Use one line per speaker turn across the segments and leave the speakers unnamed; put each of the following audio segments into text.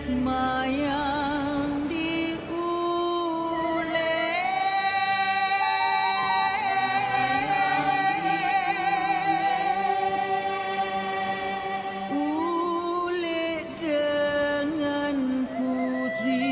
mayang diulek dengan putri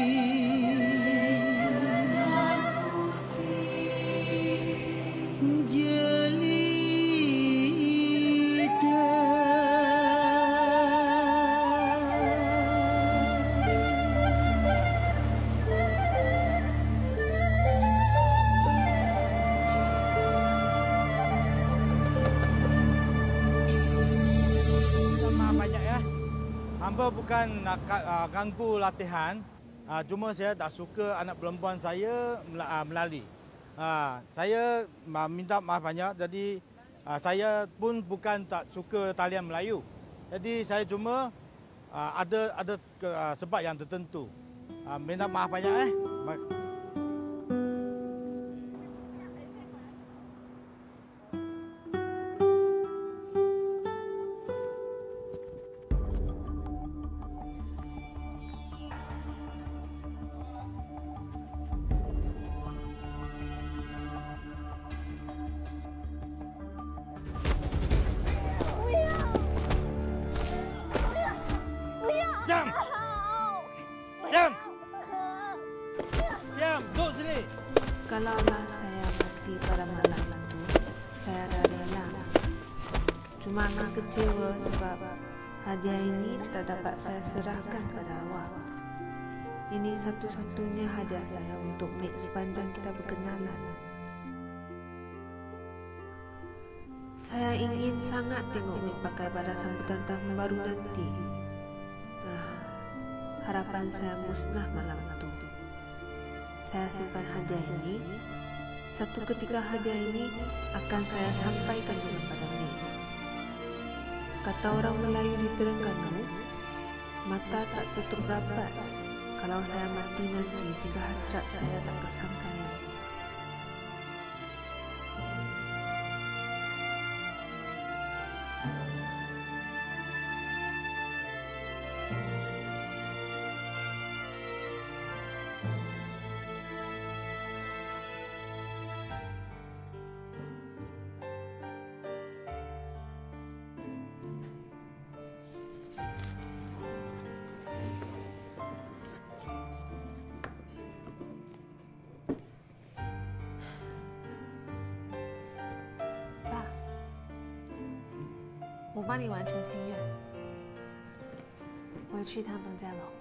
banyak ya. Hamba bukan nak ganggu latihan. Cuma saya tak suka anak perempuan saya melali. Saya minta maaf banyak. Jadi saya pun bukan tak suka talian Melayu. Jadi saya cuma ada sebab yang tertentu. Minta maaf banyak . Diam! Diam! Diam! Duduk sini!
Kalaulah saya mati pada malam itu, saya dah rela. Cuma agak kecewa sebab hadiah ini tak dapat saya serahkan pada awak. Ini satu-satunya hadiah saya untuk Mek sepanjang kita berkenalan. Saya ingin sangat tengok Mek pakai pada sambutan tahun baru nanti. Harapan saya musnah malam itu. Saya simpan hadiah ini. Satu ketika hadiah ini akan saya sampaikan kepada Mek. Kata orang Melayu di Terengganu, mata tak tutup rapat kalau saya mati nanti jika hasrat saya tak kesampaian.爸，我帮你完成心愿，我去一趟登嘉楼。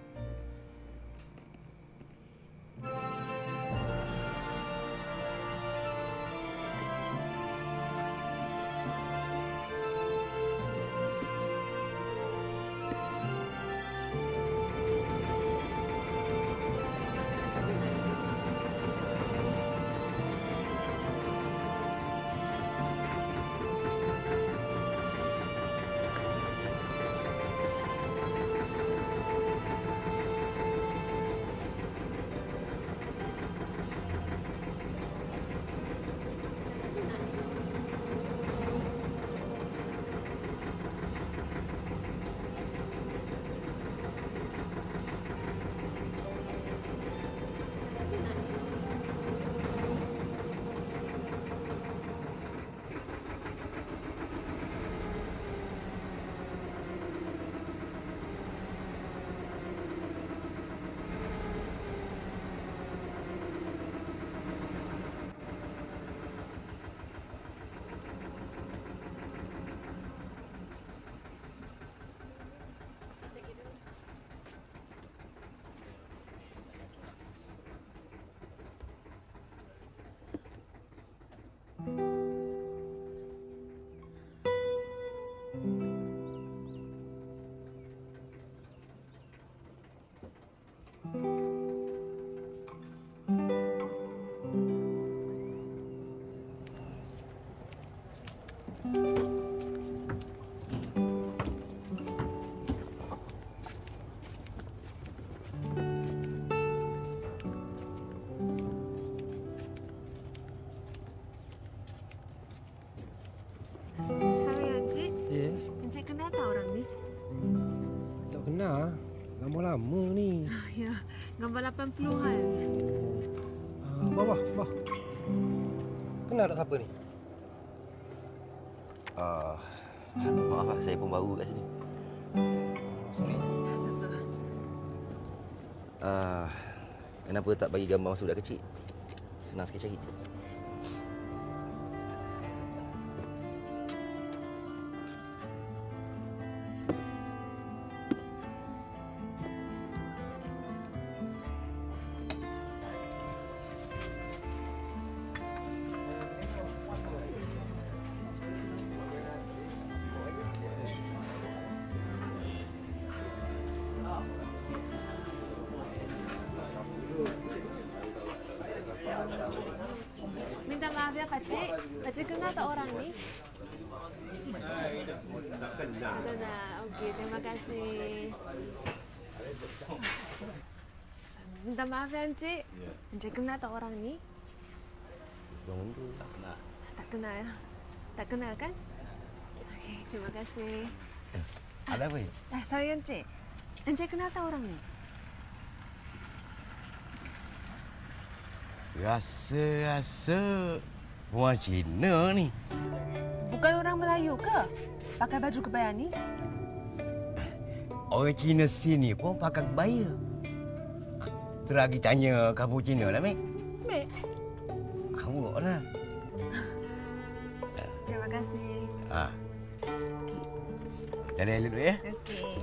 lama ni.
Ya, gambar 80-an.
Bah. Kenal tak siapa ni?
Maaf lah, saya pun baru kat sini.
Sorry.
Kenapa tak bagi gambar masa budak kecil? Senang sikit cari.
Minta maaf ya, Pakcik. Pakcik kenal tak orang ni? Tak kenal. Okey, terima kasih. Minta maaf ya, Encik. Encik kenal tak orang ni?
Orang tu tak kenal.
Tak kenal ya? Tak kenal kan? Okey, terima kasih.
Ada apa?
Sorry, Encik. Encik kenal tak orang ni?
Rasa orang Cina ni.
Bukan orang Melayu ke? Pakai baju kebaya ni?
Orang Cina sini pun pakai kebaya. Teragi tanya kamu Cina lah, Mek.
Mek.
Awak lah.
Terima kasih.
Jalan dulu ya.
Okey.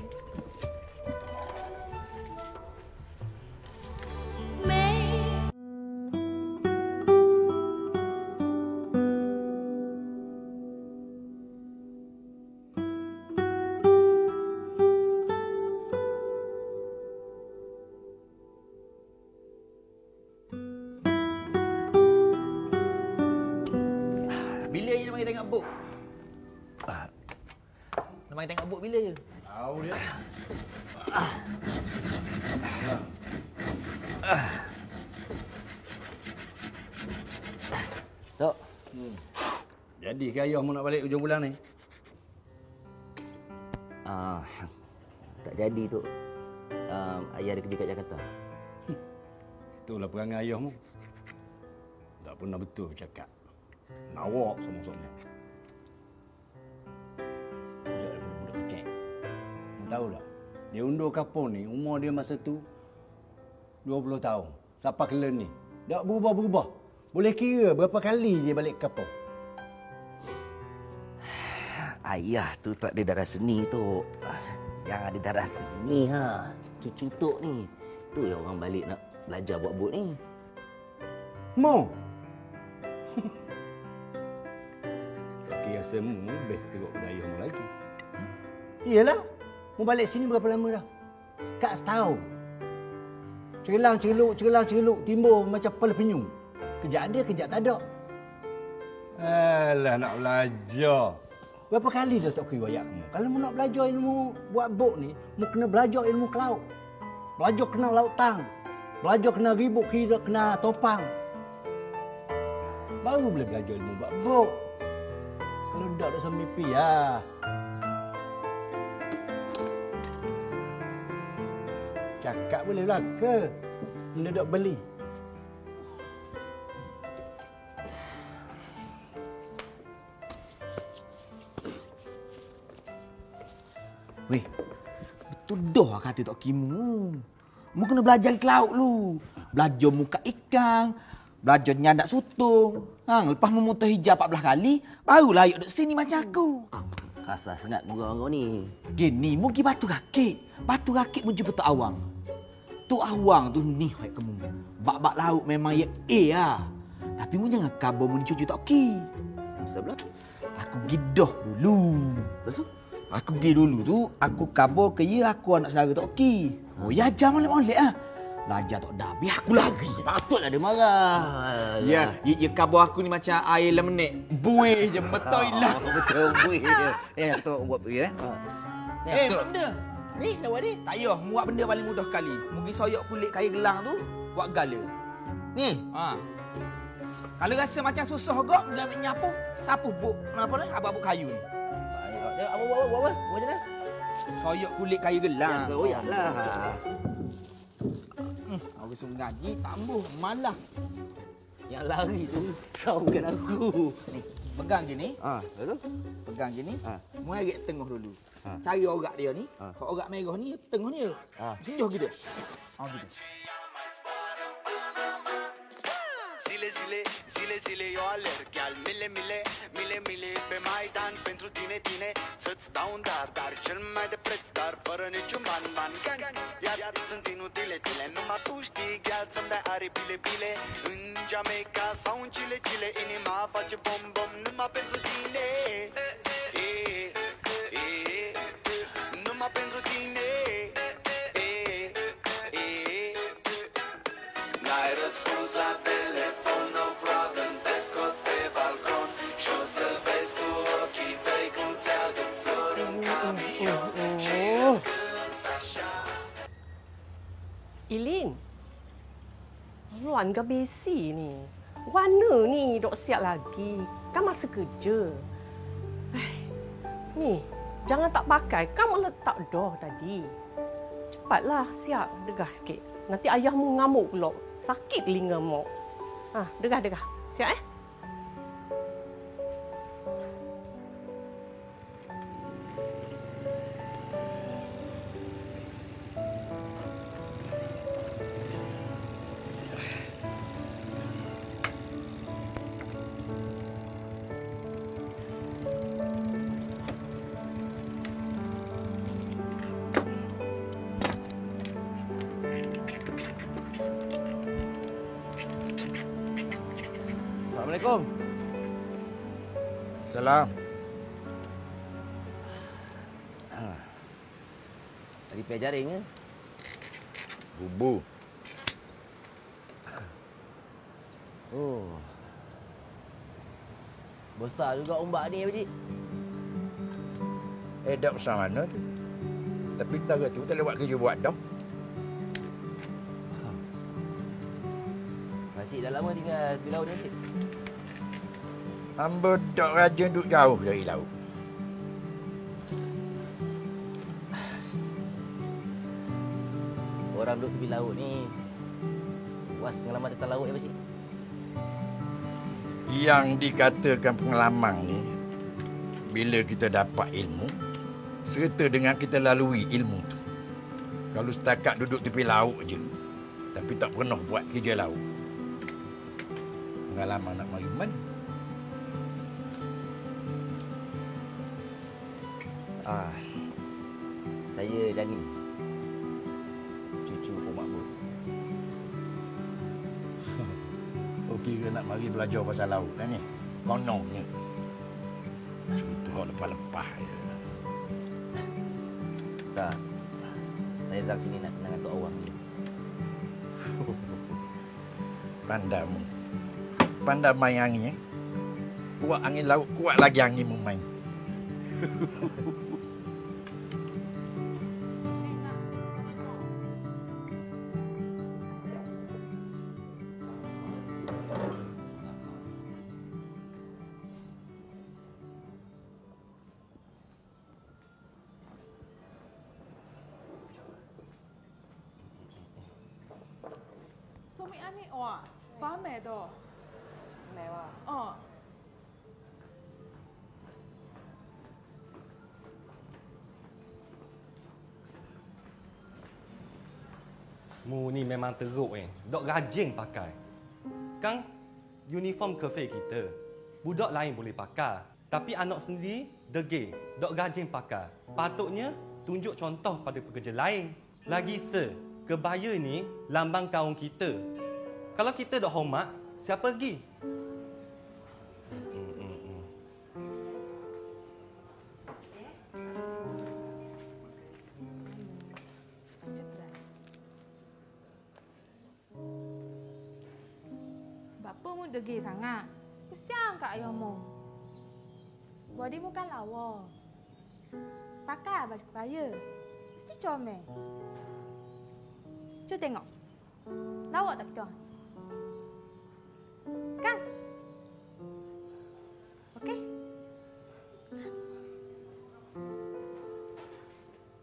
Bila je nak mari tengok buk? Nak mari tengok buk bila je?
Tahu dia.
Tok.
Jadi ke ayah mau nak balik hujung bulan ni?
Tak jadi tu. Ayah ada kerja kat Jakarta.
Itulah perangai ayahmu. Tak pernah betul bercakap. Nawak semua-semua. Budak kecil. Kamu tahu tak? Dia undur kapur ni, umur dia masa tu 20 tahun. Sampai kelen ni. Tak berubah-berubah. Boleh kira berapa kali dia balik kapur.
Ayah tu tak ada darah seni tu. Yang ada darah seni cucu Tok ni. Tu yang orang balik nak belajar buat bot ni.
Mau? Kaki asamu lebih teruk pada ayahmu lagi. Iyalah. Mau balik sini berapa lama dah? Kak setahun. Cerelang-cereluk, timbul macam kepala penyung. Kejap ada, kejap tak ada. Alah, nak belajar. Berapa kali dah tak kira ayat kamu? Kalau mau nak belajar ilmu buat bot ni, mau kena belajar ilmu ke laut. Belajar kena laut tang. Belajar kena ribut, kena topang. Baru boleh belajar ilmu buat bot. Kalau dak dah sampai mimpi ya. Cakap boleh lah ke? Benda dak beli.
Weh, betul dah kata Tok Kimu. Mu kena belajar ke laut lu. Belajar muka ikan, belajar nyandak sotong. Lepas memutar hijab 14 kali, barulah ayuk duduk sini macam aku. Kasar sangat muka orang ni. Gini, mu pergi Batu Rakit. Batu Rakit mu jumpa Tok Awang. Tok Awang tu ni hai kamu. Bak-bak laut memang ya lah. Tapi mu jangan kabur mu ni cucu Tok Ki. Sebab aku gidoh dulu. Lepas tu? Aku pergi dulu tu, aku kabur ke ya aku anak saudara Tok Ki. Oh, ya ajar molek-molek ah. Belajar tak dah, biar aku lari. Patutlah dia marah.
Ya, kabur aku ni macam air lemonade. Buih je metoi lah.
Betul buih je. Aku tengok buat pergi
Buat benda. Ni, nak buat ni? Tak payah, buat benda paling mudah kali. Mungkin soyok kulit kayu gelang tu, buat gala. Ni, Kalau rasa macam susah gak, bila ambil nyapu, sapu buk. Kenapa ni? Abang buk kayu ni.
Apa? Buat macam mana?
Soyok kulit kayu gelang.
Oh, yalah.
Aku suruh ngaji, tambah malah.
Yang lari tu kau bukan aku.
Ni, pegang je ni.
Betul?
Pegang je ni.
Ha.
Merek tengah dulu.
Ha.
Cari orak dia ni.
Ha.
Kalau orak merah ni, tengah ni. Senjuh gitu. Gitu.
Zile eu alerg, iar mile pe Maidan pentru tine să-ți dau un dar cel mai de preț, dar fără niciun ban Iar sunt inutile, numai tu știi, gheal să-mi dai bile în Jamaica sau în Chile inima face bom numai pentru tine numai pentru tine N-ai răspuns la telefon, no problem, te scot pe balcon și o să-l vezi cu ochii tăi cum ți-aduc flori în camion și îți cânt așa.
Ilin, luan ke besi ni. Warna ni dok siap lagi. Kan masa kerja. Ni, jangan tak pakai. Kamu letak dah tadi. Cepatlah siap. Degah sikit. Nanti ayahmu ngamuk pula. Sakit telinga mak. Degah. Siap
Assalamualaikum.
Salam.
Tadi pergi jaring ke?
Bubu.
Oh. Besar juga ombak ni, Pakcik.
Tak besar mana tu. Tapi tara tu tak lewat kerja buat dah.
Pakcik dah lama tinggal di laut ni, Pakcik.
Hamba tak rajin duduk jauh dari laut.
Orang duduk tepi laut ni puas pengalaman tentang laut ya, Pakcik?
Yang dikatakan pengalaman ni, bila kita dapat ilmu, serta dengan kita lalui ilmu tu. Kalau setakat duduk tepi laut je, tapi tak pernah buat kerja laut, pengalaman nak mari mana?
Saya Dani. Cucu Pok Makbul.
Kira nak mari belajar pasal laut kan ni? Kononnya. Sudah lepas-lepas je.
Tak. Saya datang sini nak kenal Tok Awang ni.
Pandamu. Pandai main angin eh? Kuat angin laut, kuat lagi angin main.
Suami ani wah, pamai dah.
Mewah.
Mu ni memang teruk Dok rajin pakai. Kan uniform kafe kita. Budak lain boleh pakai. Tapi anak sendiri degil. Dok rajin pakai. Patutnya tunjuk contoh pada pekerja lain. Lagi kebaya ni lambang kaum kita. Kalau kita dok hormat, siapa pergi?
Bapa mu degil sangat. Kesian kat ayahmu. Body mu kan lawa. Pakai baju kebaya. Mesti comel. Cuba tengok. Lawa tak kita? Kan? Okey?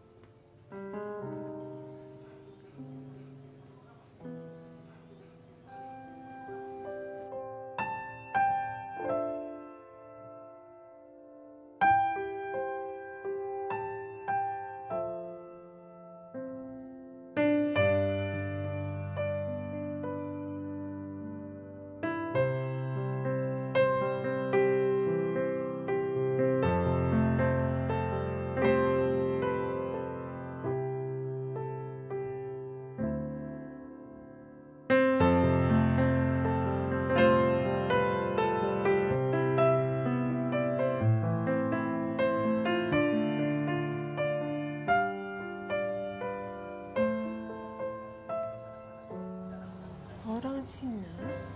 orang Cina?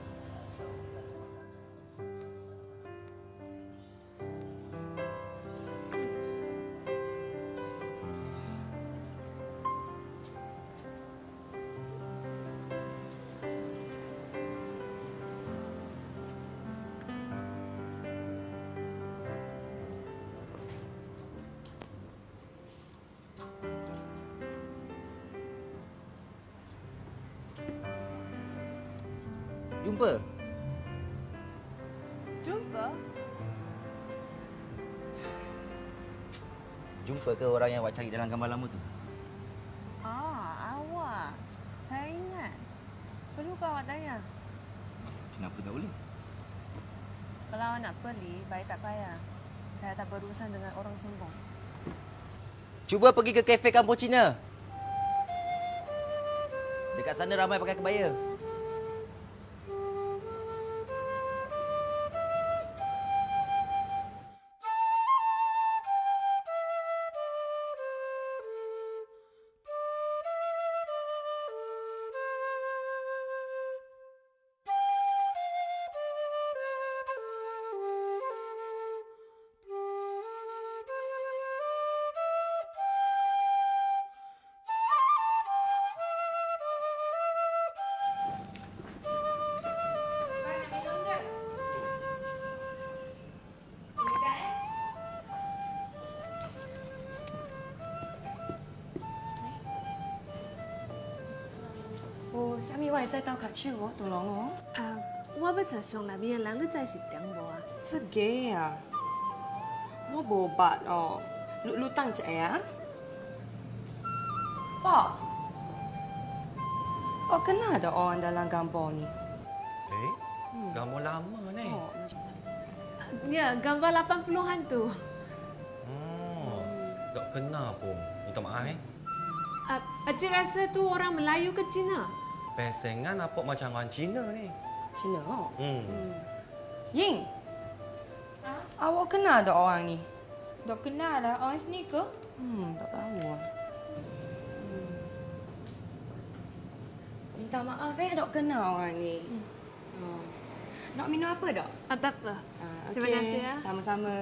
Jumpa.
Jumpa?
Jumpa ke orang yang awak cari dalam gambar lama tu?
Awak. Saya ingat. Perlu ke awak tanya?
Kenapa tak boleh?
Kalau awak nak pergi, baik tak payah. Saya tak berurusan dengan orang sombong.
Cuba pergi ke kafe kampung Cina. Dekat sana ramai pakai kebaya.
哦，啥物我会使斗脚手哦，杜龙哦。
我要找上那边的人，你知是点无啊？
出假啊！我无捌哦，你等一下啊。Pak, oh kenal ada orang dalam gambar ni?
Gambar lama ni.
Ya, gambar 80-an tu.
Tak kenal pun. Minta maaf
Acik rasa tu orang Melayu ke Cina?
Pesengan apa macam orang Cina ni.
Cina oh? Ying, awak kenal ada orang ni?
Tak kenal lah orang sini ke?
Tak tahu lah. Minta maaf tak kenal orang ni. Nak minum apa tak?
Tak apa. Terima kasih ya.
Sama-sama.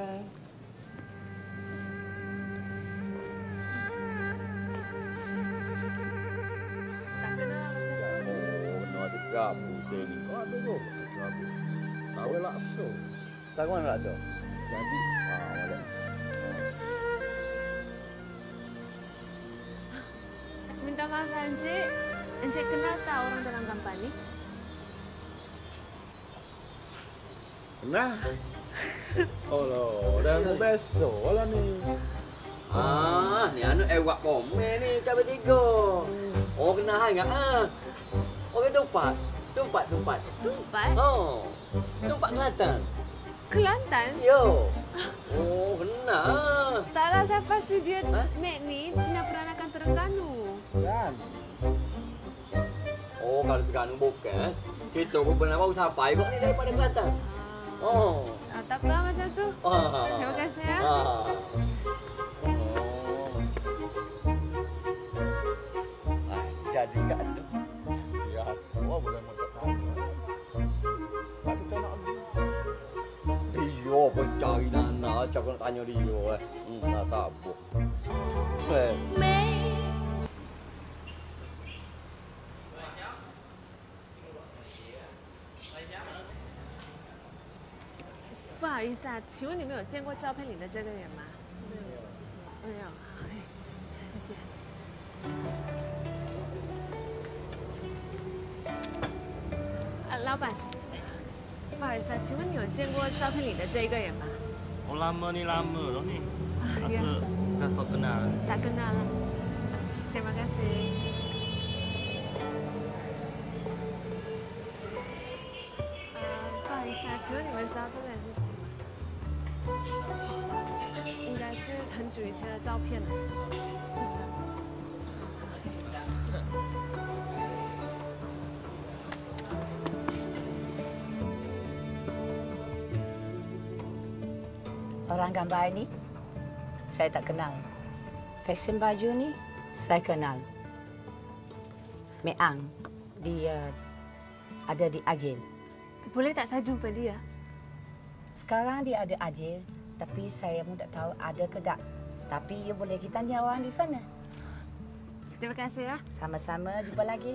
Gabu sini. Oh, ada tu. Gabu. Tahu lakso.
Tahu mana lakso?
Jadi, ada.
Minta maaf Encik. Encik kenal tak orang dalam gambar ni?
Kenal? Oh, loh. Dah mau besok lah ni.
Ni anu ewak komen ni cabai 3. Oh, kenal hang ah. Orang Tumpat. Tumpat. Oh. Tumpat Kelantan.
Kelantan?
Yo. Oh, kenal.
Taklah saya pasti dia Mek ni Cina Peranakan Terengganu.
Kan?
Oh, kalau Terengganu bukan. Kita pun pernah baru sampai kok ni daripada Kelantan. Oh.
Tak apa macam tu. Terima kasih ya.
Jadi kat tu.
Ya, gua boleh macam mana? Tapi tak nak ni.
Dia pun cari Nana, cakap nak tanya dia. Nak sabuk. Mei.
不好意思啊，请问你们有见过照片里的这个人吗？没有。好，谢谢。老板，不好意思啊，请问你有见过照片里的这一个人吗？
Oh, lama ni lama dah ni. Rasa saya tak kenal.
Tak kenal. Terima kasih.不好意思啊，请问你们知道这个人是谁吗？应该是很久以前的照片了。
Orang gambar ini saya tak kenal. Fashion baju ni saya kenal. Meang dia ada di Ajil.
Boleh tak saya jumpa dia?
Sekarang dia ada Ajil, tapi saya pun tak tahu ada ke tak. Tapi you boleh kita tanya orang di sana.
Terima kasih ya.
Sama-sama, jumpa lagi.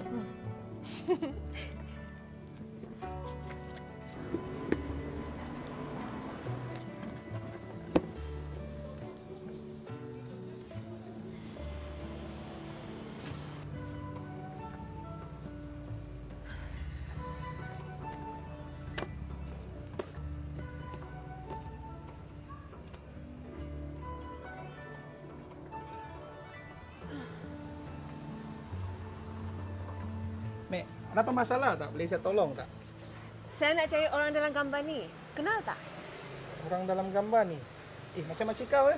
Mek, ada apa masalah tak? Boleh saya tolong tak?
Saya nak cari orang dalam gambar ni. Kenal tak?
Orang dalam gambar ni. Macam makcik kau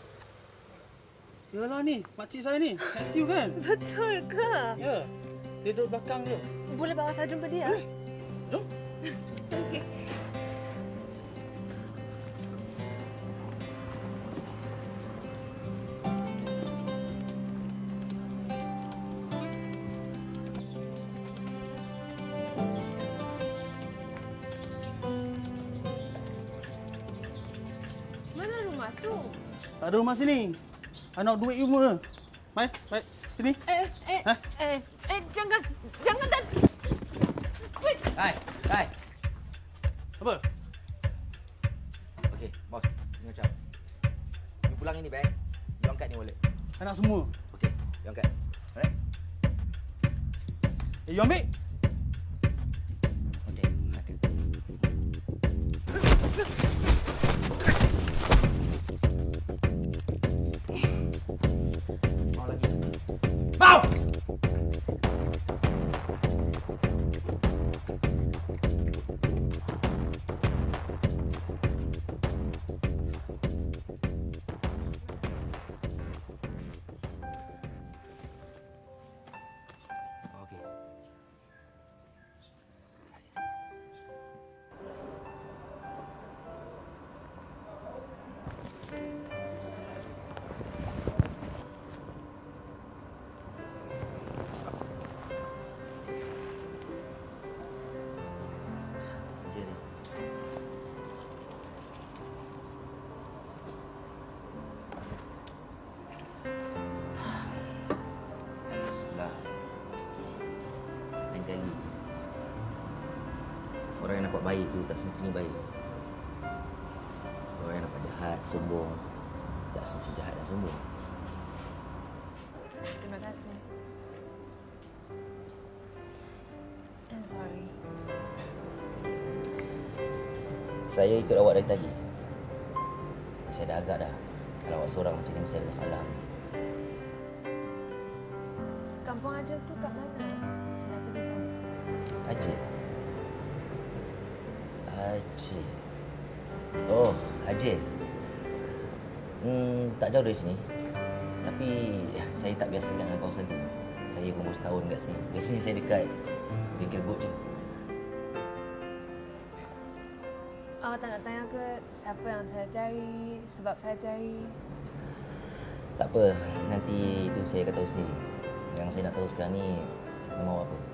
Yalah ni, makcik saya ni. Matthew kan?
Betul ke?
Ya. Dia duduk belakang tu.
Boleh bawa saya jumpa dia?
Jom.
Okey. Mana rumah tu?
Tak ada rumah sini. Anak duit you semua. Mai, sini.
Jangan tak. Wait.
Hai.
Apa?
Okey, bos. Ni macam. You pulang ini bag. You angkat ni wallet.
Anak semua.
Okey, you angkat. Alright.
You ambil. Mau!
Kali orang yang nampak baik tu tak semestinya baik. Orang yang nampak jahat, sombong tak semestinya jahat dan sombong.
Terima kasih. I'm sorry.
Saya ikut awak dari tadi. Saya dah agak dah. Kalau awak seorang macam ni mesti ada masalah.
Kampung Ajil tu kat mana? Saya nak pergi sana.
Ajil. Oh, Ajil. Tak jauh dari sini. Tapi saya tak biasa dengan kawasan tu. Saya pun baru setahun kat sini. Biasanya saya dekat bengkel bot je.
Awak tak nak tanya ke siapa yang saya cari, sebab saya cari?
Tak apa, nanti itu saya akan tahu sendiri. Yang saya nak tahu sekarang ni, nama awak apa?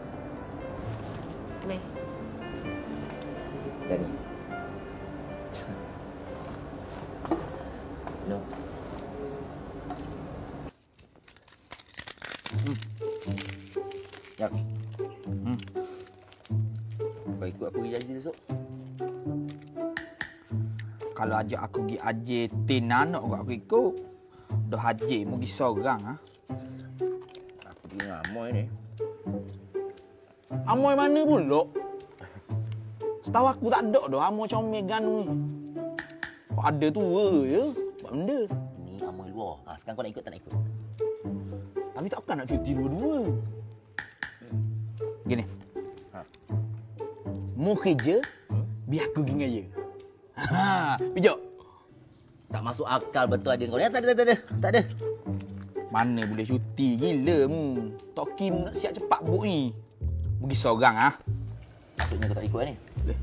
Mei.
Dani. No. Yak. Kau ikut aku pergi Ajil esok?
Kalau ajak aku pergi Ajil, tenanak juga aku ikut. Dah Ajil, mau pergi seorang.
Aku pergi dengan Amoy ni.
Amoy mana pula? Setahu aku tak ada dah Amoy comel Ganu ni. Kau ada tua je, buat benda.
Ni Amoy luar. Sekarang kau nak ikut tak nak ikut?
Tapi takkan nak cuti dua-dua. Gini. Mu kerja, biar aku pergi dengan dia. Pijak.
Tak masuk akal betul ada kau ni. Tak ada.
Mana boleh cuti, gila mu. Toki mu nak siap cepat buk ni. Pergi seorang
Maksudnya kau tak ikut ni? Boleh.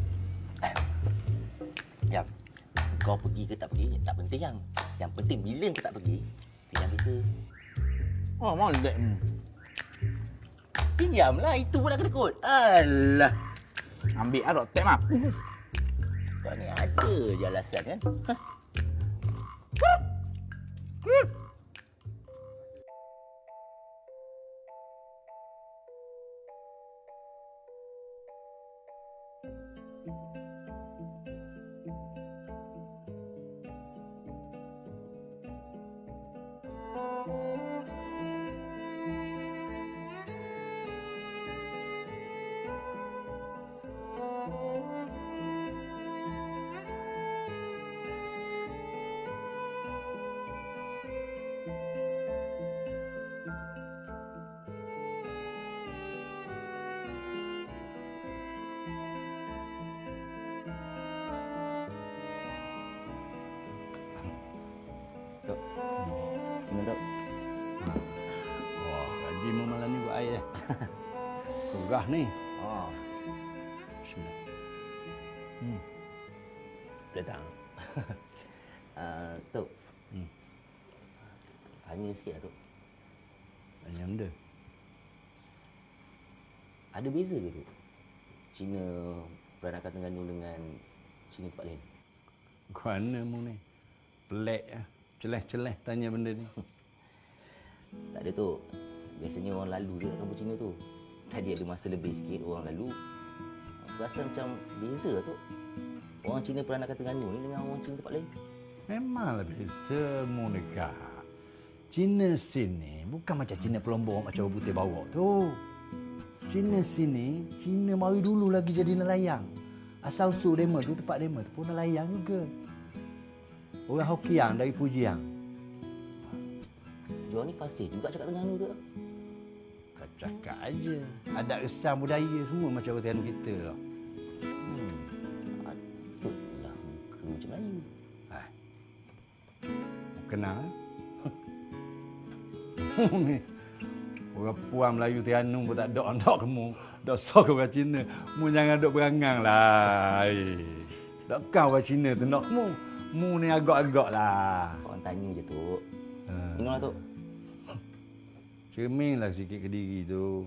Ya. Kau pergi ke tak pergi, tak penting yang. Yang penting bila kau tak pergi, pilihan kita.
Oh, molek mu. Pergi Diamlah, itu pun nak kena kot. Alah. Ambil lah rotek map. Kau ni ada je alasan kan?
Gaji malam ni buat air. Kurah ni.
Oh.
Bismillah.
Datang. Tok. Tanya sikit lah, Tok.
Tanya benda?
Ada beza ke, Tok? Cina peranakan Terengganu dengan Cina tempat lain?
Mana mu ni? Pelik lah. Celeh-celeh tanya benda ni.
Tak ada, Tok. Biasanya orang lalu je kat kampung Cina tu. Tadi ada masa lebih sikit orang lalu. Aku rasa macam beza lah, Tok. Orang Cina peranakan Terengganu ni dengan orang Cina tempat lain.
Memanglah beza mu dekat. Cina sini bukan macam Cina Pelombong macam putih bawa tu. Cina sini, Cina mari dulu lagi jadi nelayan. Asal usul dema tu, tempat dema tu pun nelayan juga. Orang Hokiang dari Fujian.
Diorang ni fasih juga cakap Terengganu tu.
Kau cakap aja. Adat resam budaya semua macam orang Terengganu kita lah.
Patutlah muka macam Melayu.
Kenal? Ni. Orang puan Melayu Terengganu pun tak dok kamu. Dosa ke orang Cina. Mu jangan dok berangang lah. Dok kau orang Cina tu nak mu. Mu ni agak-agak lah.
Orang tanya je, Tok. Tengoklah, Tok.
Cerminlah sikit ke diri tu.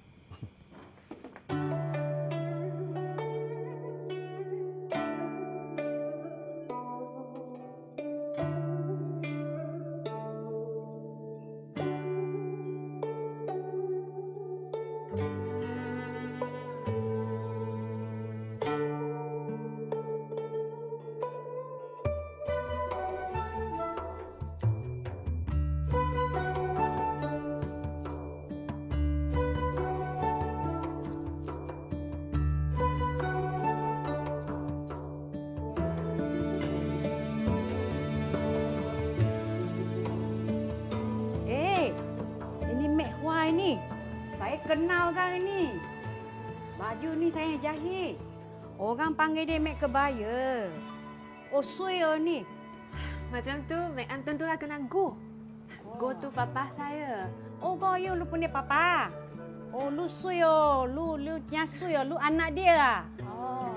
Kenal kan ini. Baju ni saya jahit. Orang panggil dia Mek Kebaya. Oh, suyo ni.
Macam tu, Mek An tentulah kena Go. Go tu papa saya.
Oh, Goyo lu punya papa. Oh, lu suyo. Lu nyasuyo. Lu anak dia lah. Oh.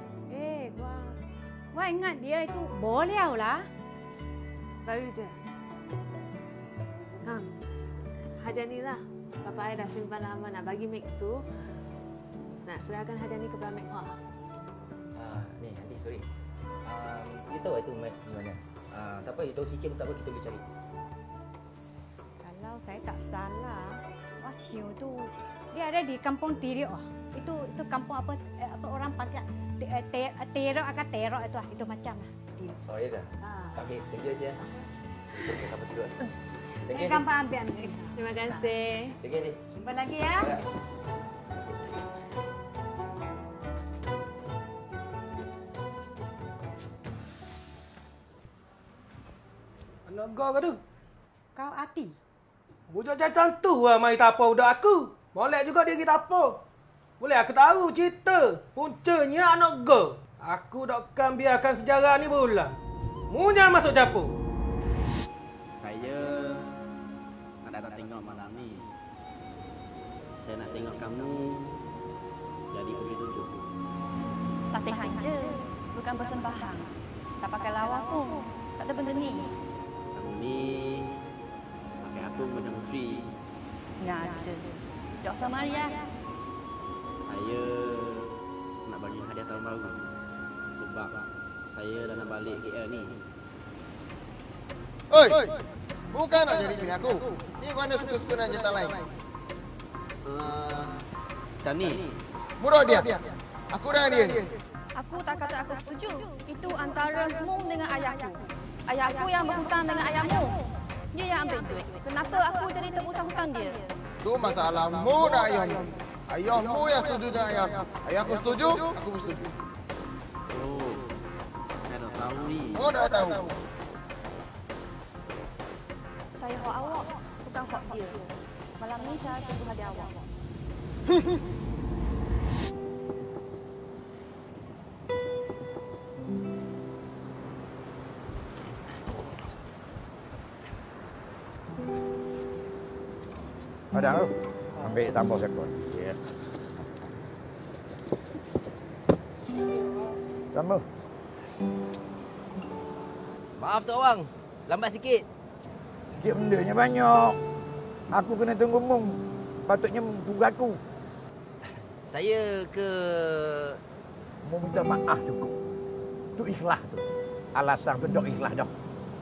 Gua ingat dia itu boleh lah.
Baru je. Hadiah ni lah. Papa saya dah simpan lama nak bagi Mek tu. Nak serahkan hadiah ni kepada Mek Hua.
Ni, nanti sorry. You tahu itu Mek di mana? Tak apa, you tahu sikit pun tak apa, kita boleh cari.
Kalau saya tak salah, Wasiu tu dia ada di Kampung Tirok. Itu kampung apa orang panggil terok atau terok itu macam lah.
Oh, iya dah. Okey, tunggu aja. Cek Kampung Tirok.
Gampang ambil.
Terima kasih.
Okey, deh.
Jumpa lagi ya.
Anak kau ke tu?
Kau hati.
Budak macam tu lah mari tapa budak aku. Boleh juga dia kita apa. Boleh aku tahu cerita. Puncanya anak kau. Aku takkan biarkan sejarah ni berulang. Mu jangan masuk campur.
Saya nak datang tengok malam ni. Saya nak tengok kamu jadi puteri tunjuk.
Latihan je, bukan persembahan. Tak pakai lawa pun. Tak ada benda ni.
Kamu ni pakai apa macam puteri?
Nggak ada. Jok sama Maria.
Saya nak bagi hadiah tahun baru. Sebab saya dah nak balik KL ni.
Oi! Bukan nak jadi bini aku. Ni kau nak suka-suka dengan jantan lain.
Macam ni.
Murah dia. Aku dah dia ni.
Aku tak kata aku setuju. Itu antara Mung dengan ayahku. Ayahku yang berhutang dengan ayahmu. Dia yang ambil duit. Kenapa aku jadi tebusan hutang dia?
Tu masalahmu dan ayahmu. Ayahmu yang setuju dengan ayahku. Ayahku setuju, aku pun setuju.
Oh, saya dah tahu ni.
Oh, dah tahu.
Saya hak awak, bukan hak dia. Malam ni saya tunggu hadiah awak.
Ada tu. Ambil tambah sekon. Ya. Tambah.
Maaf Tok Wang, lambat sikit.
Sikit bendanya banyak. Aku kena tunggu Mung. Patutnya Mung tunggu aku.
Saya ke...
Mung minta maaf cukup. Tu ikhlas tu. Alasan tu dok ikhlas dah.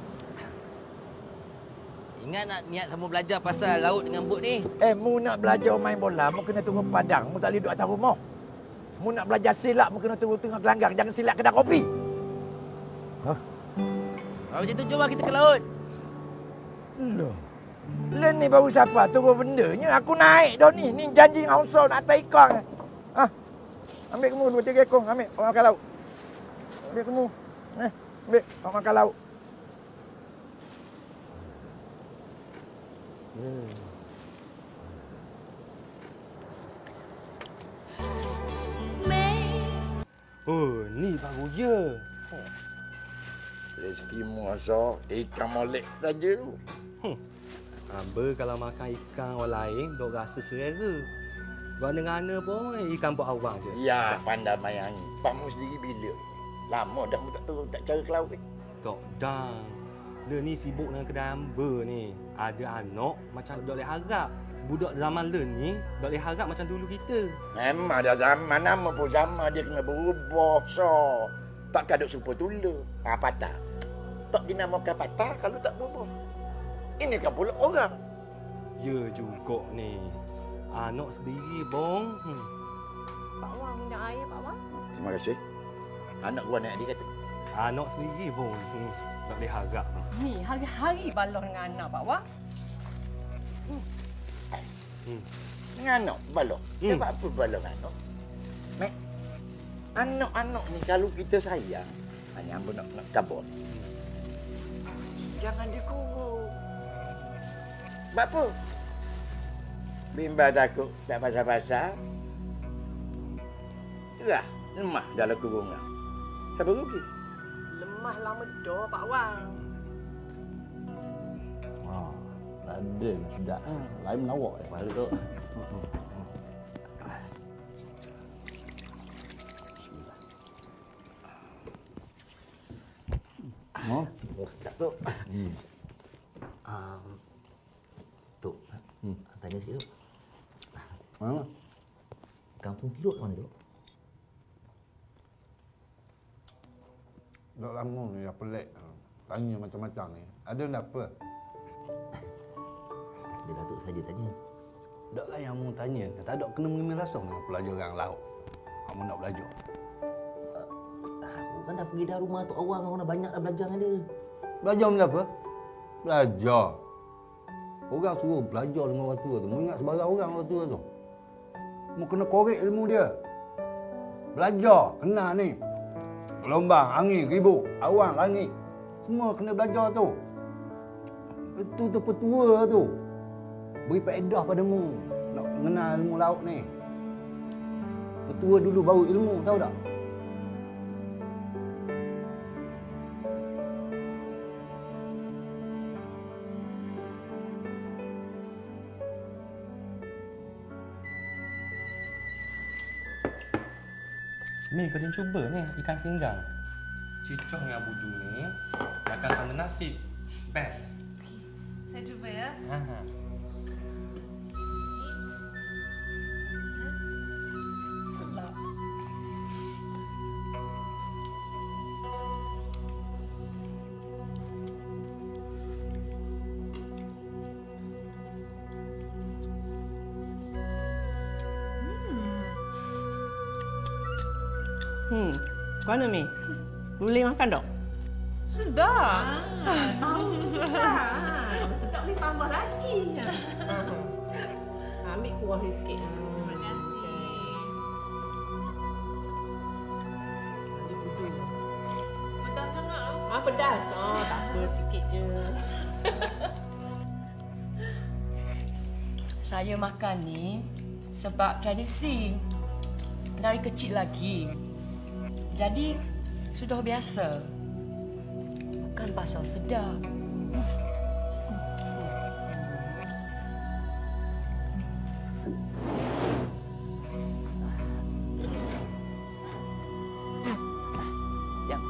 Ingat nak niat sama belajar pasal laut dengan bot ni?
Mu nak belajar main bola, mu kena tunggu padang. Mu tak boleh duduk atas rumah. Mu nak belajar silap, mu kena tunggu tengah gelanggang. Jangan silap kedai kopi.
Kalau macam tu, jomlah kita ke laut.
Loh. Len ni baru siapa turun bendanya. Aku naik dah ni. Ni janji dengan usaha nak atas ikan. Ambil kamu 2-3 ekor. Ambil, orang makan laut. Ambil kamu. Ambil, orang makan laut.
Oh, ni baru ya.
Rezeki muasa ikan molek saja tu.
Hamba kalau makan ikan orang lain, dok rasa selera. Mana-mana pun ikan buat awang je.
Ya, pandai main. Pamu sendiri bila? Lama dah tak tahu tak cara ke laut ni.
Tok dah. Dia ni sibuk dengan kedai hamba ni. Ada anak macam dok boleh harap. Budak zaman le ni dok boleh harap macam dulu kita.
Memang dah zaman nama pun zaman dia kena berubah. So, tak kaduk serupa tula. Patah. Tak dinamakan patah kalau tak berubah. Ini kan pula orang.
Ya juga ni. Anak sendiri bong.
Pak Wang minta air Pak Wang.
Terima kasih. Anak gua naik dia kata.
Anak sendiri bong. Tak boleh harap.
Ni hari-hari balon dengan anak Pak Wang.
Dengan anak balon. Sebab apa balon anak? Mek, anak-anak ni kalau kita sayang, hanya hamba nak kabur. Jangan dikurung. Sebab apa? Bimba takut tak pasal-pasal. Dah, lemah dalam kurungan. Siapa rugi?
Lemah lama dah Pak Wang.
Ada sedap. Lain melawak.
Malu tu. Oh, sedap tu. Tok, tanya sikit tu.
Mana?
Kampung Tiruk mana tu?
Dah lama ni, dah pelik. Tanya macam-macam ni. Ada nak apa?
Dia Datuk saja tanya.
Tak lah yang mu tanya. Tak ada kena mengenai rasa dengan pelajaran laut. Kamu nak belajar.
Aku kan dah pergi dah rumah Tok Awang. Orang dah banyak dah belajar dengan dia.
Belajar benda apa? Belajar. Orang suruh belajar dengan orang tua tu. Mu ingat sebarang orang tua tu. Mu kena korek ilmu dia. Belajar. Kena ni. Gelombang, angin, ribut, awan, langit. Semua kena belajar tu. Itu tu petua tu. Beri faedah padamu nak mengenal ilmu laut ni. Petua dulu baru ilmu, tahu tak?
Mi, kau jangan cuba ni ikan singgang. Cicok dengan budu ni akan sama nasi. Best.
Saya cuba ya.
Mana Mi? Boleh makan tak?
Sedap.
Sedap ni tambah lagi. Ambil kuah ni sikit.
Terima kasih. Pedas sangat.
Pedas. Tak apa, sikit je.
Saya makan ni sebab tradisi. Dari kecil lagi. Jadi, sudah biasa. Bukan pasal sedap.
Yang.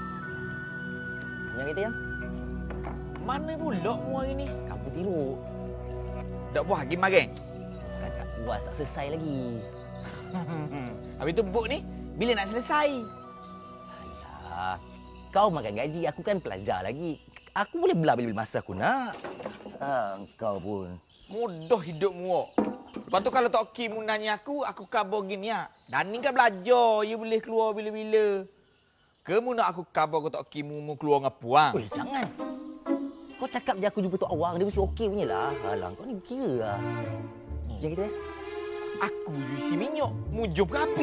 Yang kita yang.
Mana pula mu hari ni?
Kamu tidur.
Dak buah lagi mareng.
Kan tak puas, tak selesai lagi.
Habis tu buk ni bila nak selesai?
Alah, kau makan gaji, aku kan pelajar lagi. Aku boleh belah bila masa aku nak. Kau pun.
Mudah hidupmu. Wak. Lepas tu kalau Tok Kim nanya aku khabar gini ya. Dan ni kan belajar, you boleh keluar bila-bila. Kamu nak aku khabar ke Tok Kim mu keluar dengan puang?
Oi, jangan. Kau cakap je aku jumpa Tok Awang, dia mesti okey punya lah. Alah, kau ni kira lah. Macam kita
Aku isi minyak, mu jumpa habis.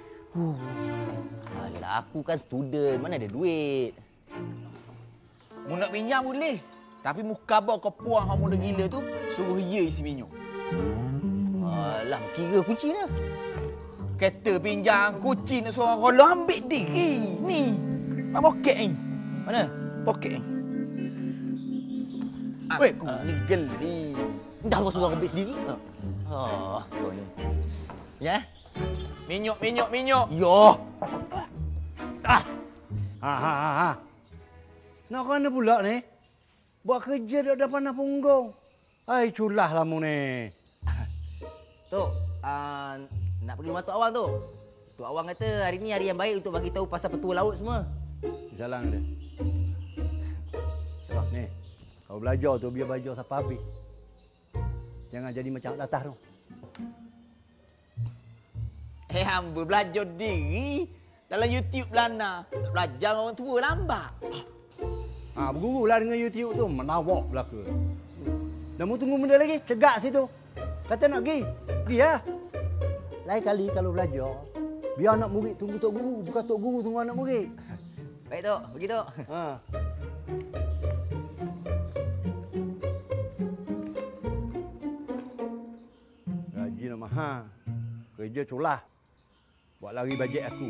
Alah, aku kan student, mana ada duit.
Mu nak pinjam boleh. Tapi mu khabar ke puang hang muda gila tu, suruh ia isi minyak.
Alah, kira kunci mana?
Kereta pinjam kunci nak suruh orang ambil diri. Ni. Mak poket ni.
Mana?
Poket ni. Weh, ni geli.
Dah kau suruh ambil sendiri? Kau ni. Ya?
Minyak.
Yo.
Nak kena pula ni? Buat kerja dah pandang punggung. Ai, culah lah mu ni.
Tok, nak pergi rumah Tok Awang tu. Tok Awang kata hari ni hari yang baik untuk bagi tahu pasal petua laut semua.
Jalan dia. Sebab ni, kau belajar tu biar belajar sampai habis. Jangan jadi macam Latah tu.
Hamba belajar diri dalam YouTube belana. Belajar orang tua lambat.
Bergurulah dengan YouTube tu. Menawak belaka. Dah mau tunggu benda lagi? Cegak situ. Kata nak pergi. Pergi ya. Lain kali kalau belajar, biar anak murid tunggu tok guru. Bukan tok guru tunggu anak murid.
Baik Tok, pergi Tok.
Gaji nak mahal. Kerja culah. Buat lari bajet aku.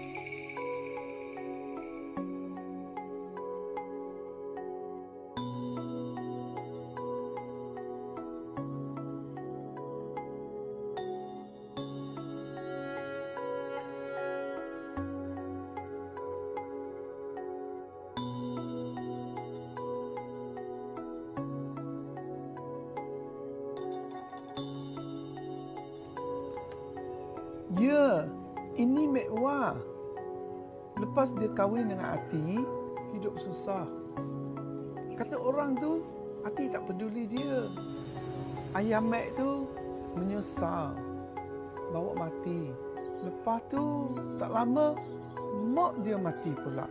Ya, ini Mek Wah. Lepas dia kahwin dengan Ati, hidup susah. Kata orang tu, Ati tak peduli dia. Ayah Mek tu menyesal. Bawa mati. Lepas tu, tak lama, mak dia mati pula.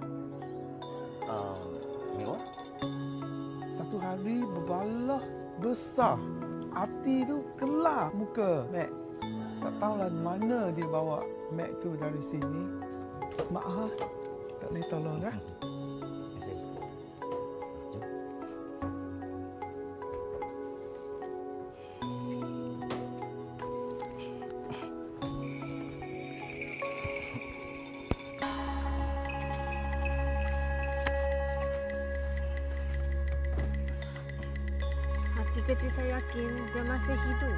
Mek Wah?
Satu hari berbalah besar. Ati tu kelap muka Mek. Tak tahulah mana dia bawa Mac tu dari sini. Mak tak boleh tolong kan?
Hati kecil saya yakin dia masih hidup.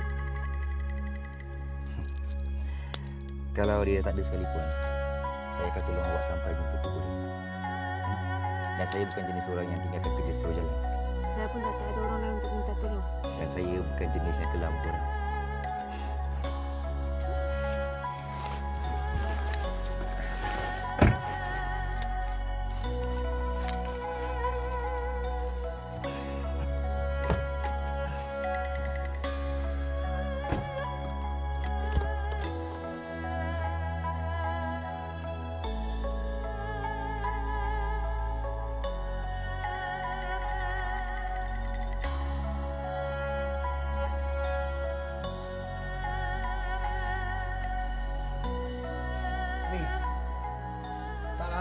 Kalau dia tak ada sekalipun, saya akan tolong awak sampai jumpa kubur. Dan saya bukan jenis orang yang tinggalkan kerja separuh jalan.
Saya pun tak ada orang lain untuk minta tolong.
Dan saya bukan jenis yang kelam orang.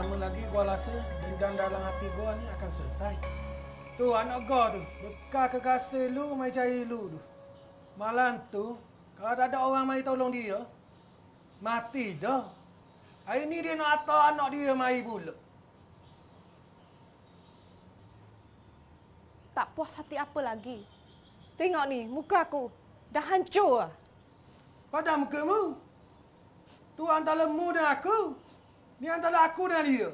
lama lagi gua rasa dendam dalam hati gua ni akan selesai. Tu anak gua tu, bekal kekasih lu mai cari lu tu. Malam tu, kalau tak ada orang mai tolong dia, mati dah. Hari ni dia nak atar anak dia mai pula.
Tak puas hati apa lagi? Tengok ni, muka aku dah hancur.
Pada mukamu. Tu antara mu dan aku. Ni antara aku dan dia.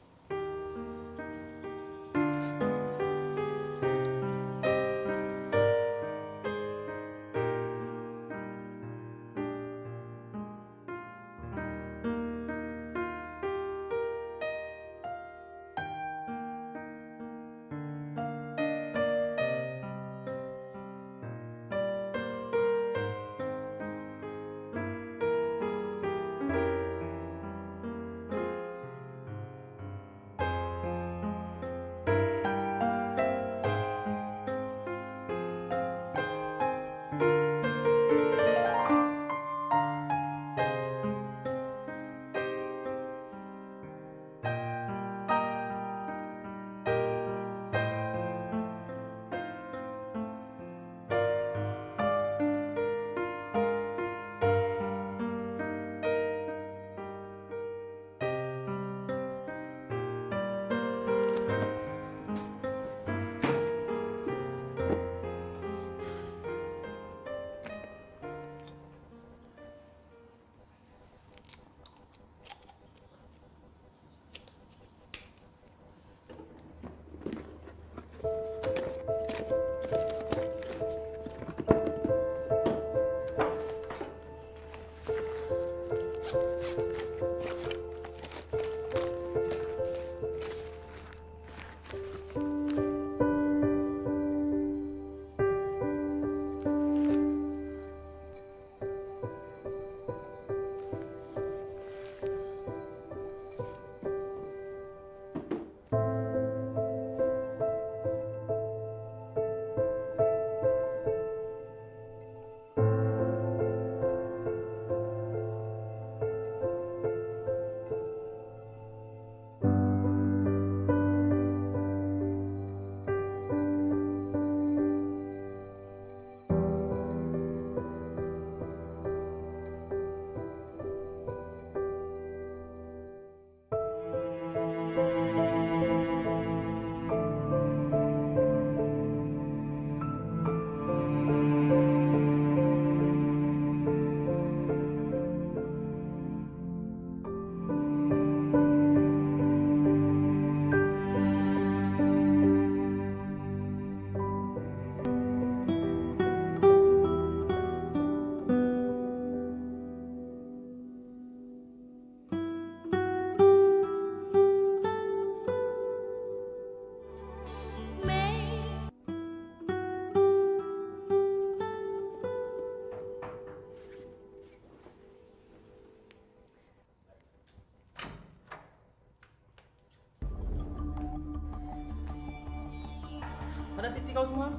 Mana piti kau semua?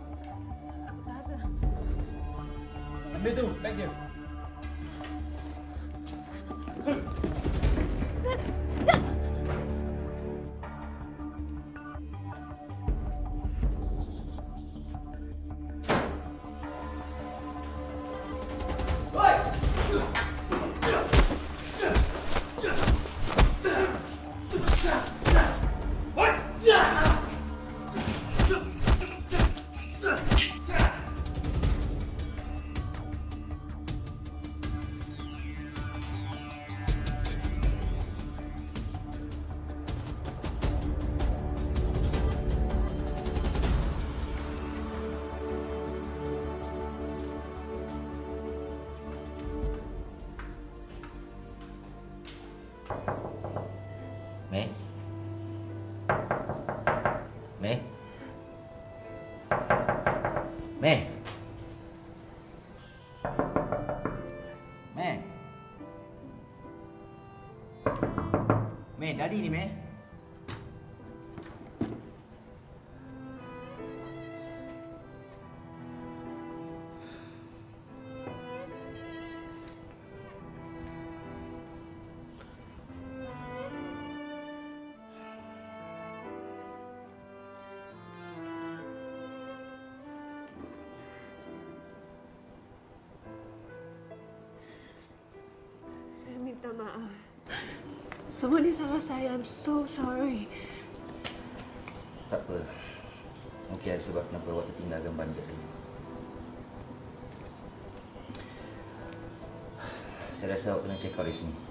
Aku tak ada.
Ambil tu, beg dia.
Mei? Mei? Mei? Mei? Mei, Daddy ni, Mei?
Maaf. Semua ni salah saya. I'm so sorry.
Tak apa. Mungkin ada sebab kenapa awak tertinggal gambar dekat saya. Saya rasa awak kena check out di sini.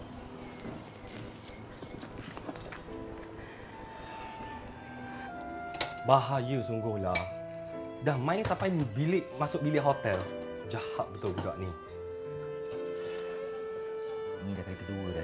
Bahaya sungguhlah. Dah main sampai masuk bilik hotel. Jahat betul budak ni.
Ini dah kali kedua dah.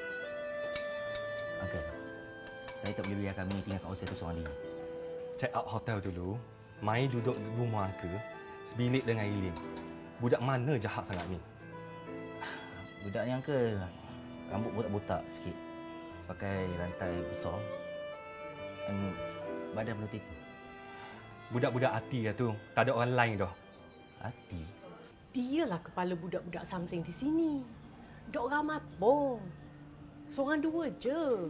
Uncle, saya tak boleh biarkan Mai tinggal kat hotel tu seorang diri.
Check out hotel dulu. Mai duduk di rumah Uncle. Sebilik dengan Eileen. Budak mana jahat sangat ni?
Budak ni Uncle, rambut botak-botak sikit. Pakai rantai besar. Dan badan putih tu.
Budak-budak hati lah tu. Tak ada orang lain dah.
Hati?
Dialah kepala budak-budak Samsing di sini. Dok ramai pun. Seorang dua je.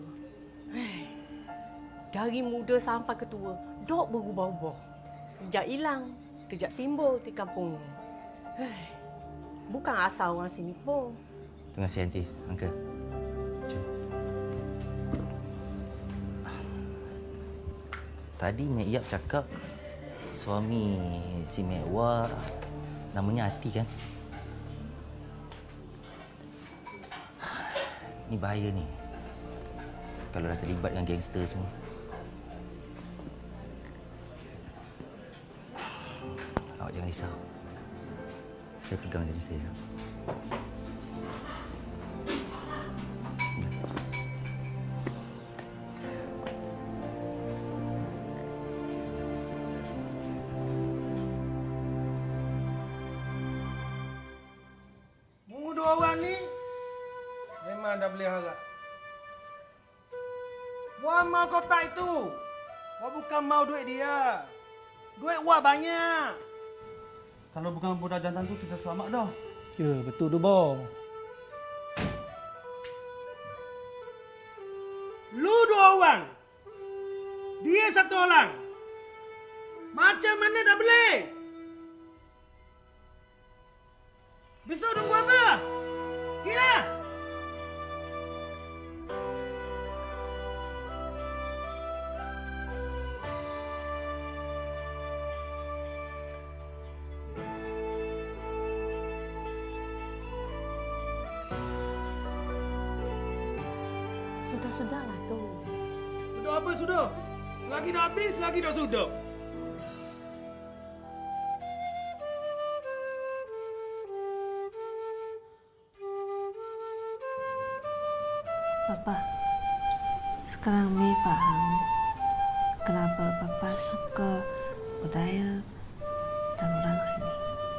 Dari muda sampai ke tua, dok berubah-ubah. Kejap hilang, kejap timbul di kampung ni. Bukan asal orang sini pun.
Terima kasih, Aunty. Uncle. Jom. Tadi Mek Yap cakap suami si Mek Wah namanya Ati kan? Ni bahaya ni. Kalau dah terlibat dengan gangster semua. Awak jangan risau. Saya pegang janji saya.
Mu dua orang ni memang dah boleh harap. Wah mau kotak itu. Wah bukan mau duit dia. Duit Wah banyak.
Kalau bukan budak jantan tu kita selamat dah.
Ya, betul tu, Bang. Lu dua orang. Dia satu orang. Macam mana tak boleh? Bis tu tunggu apa? Kira.
Sudah-sudahlah tu.
Sudah apa sudah? Selagi dah habis, selagi dah sudah.
Papa, sekarang Mai faham kenapa Papa suka budaya dan orang sini.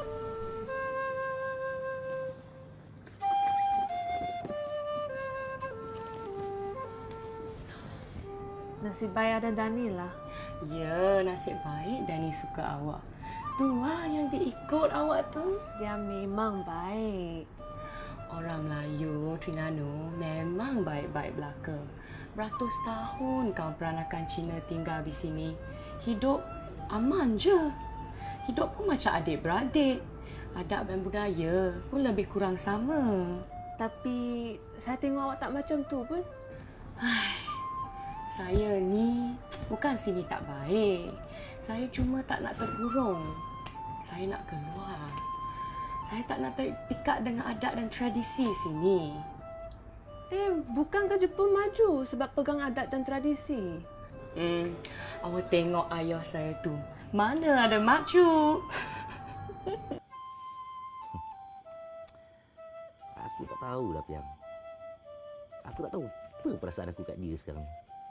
Nasib baik ada Dani lah.
Ya, nasib baik Dani suka awak. Tu lah yang diikut awak tu.
Dia memang baik.
Orang Melayu, Terengganu memang baik-baik belaka. Beratus tahun kaum peranakan Cina tinggal di sini. Hidup aman je. Hidup pun macam adik-beradik. Adab dan budaya pun lebih kurang sama.
Tapi saya tengok awak tak macam tu pun.
Saya ni bukan sini tak baik. Saya cuma tak nak terkurung. Saya nak keluar. Saya tak nak terikat dengan adat dan tradisi sini.
Bukankah Jepun maju sebab pegang adat dan tradisi?
Awak tengok ayah saya tu. Mana ada maju.
Aku tak tahu lah, Piang. Aku tak tahu apa perasaan aku kat dia sekarang.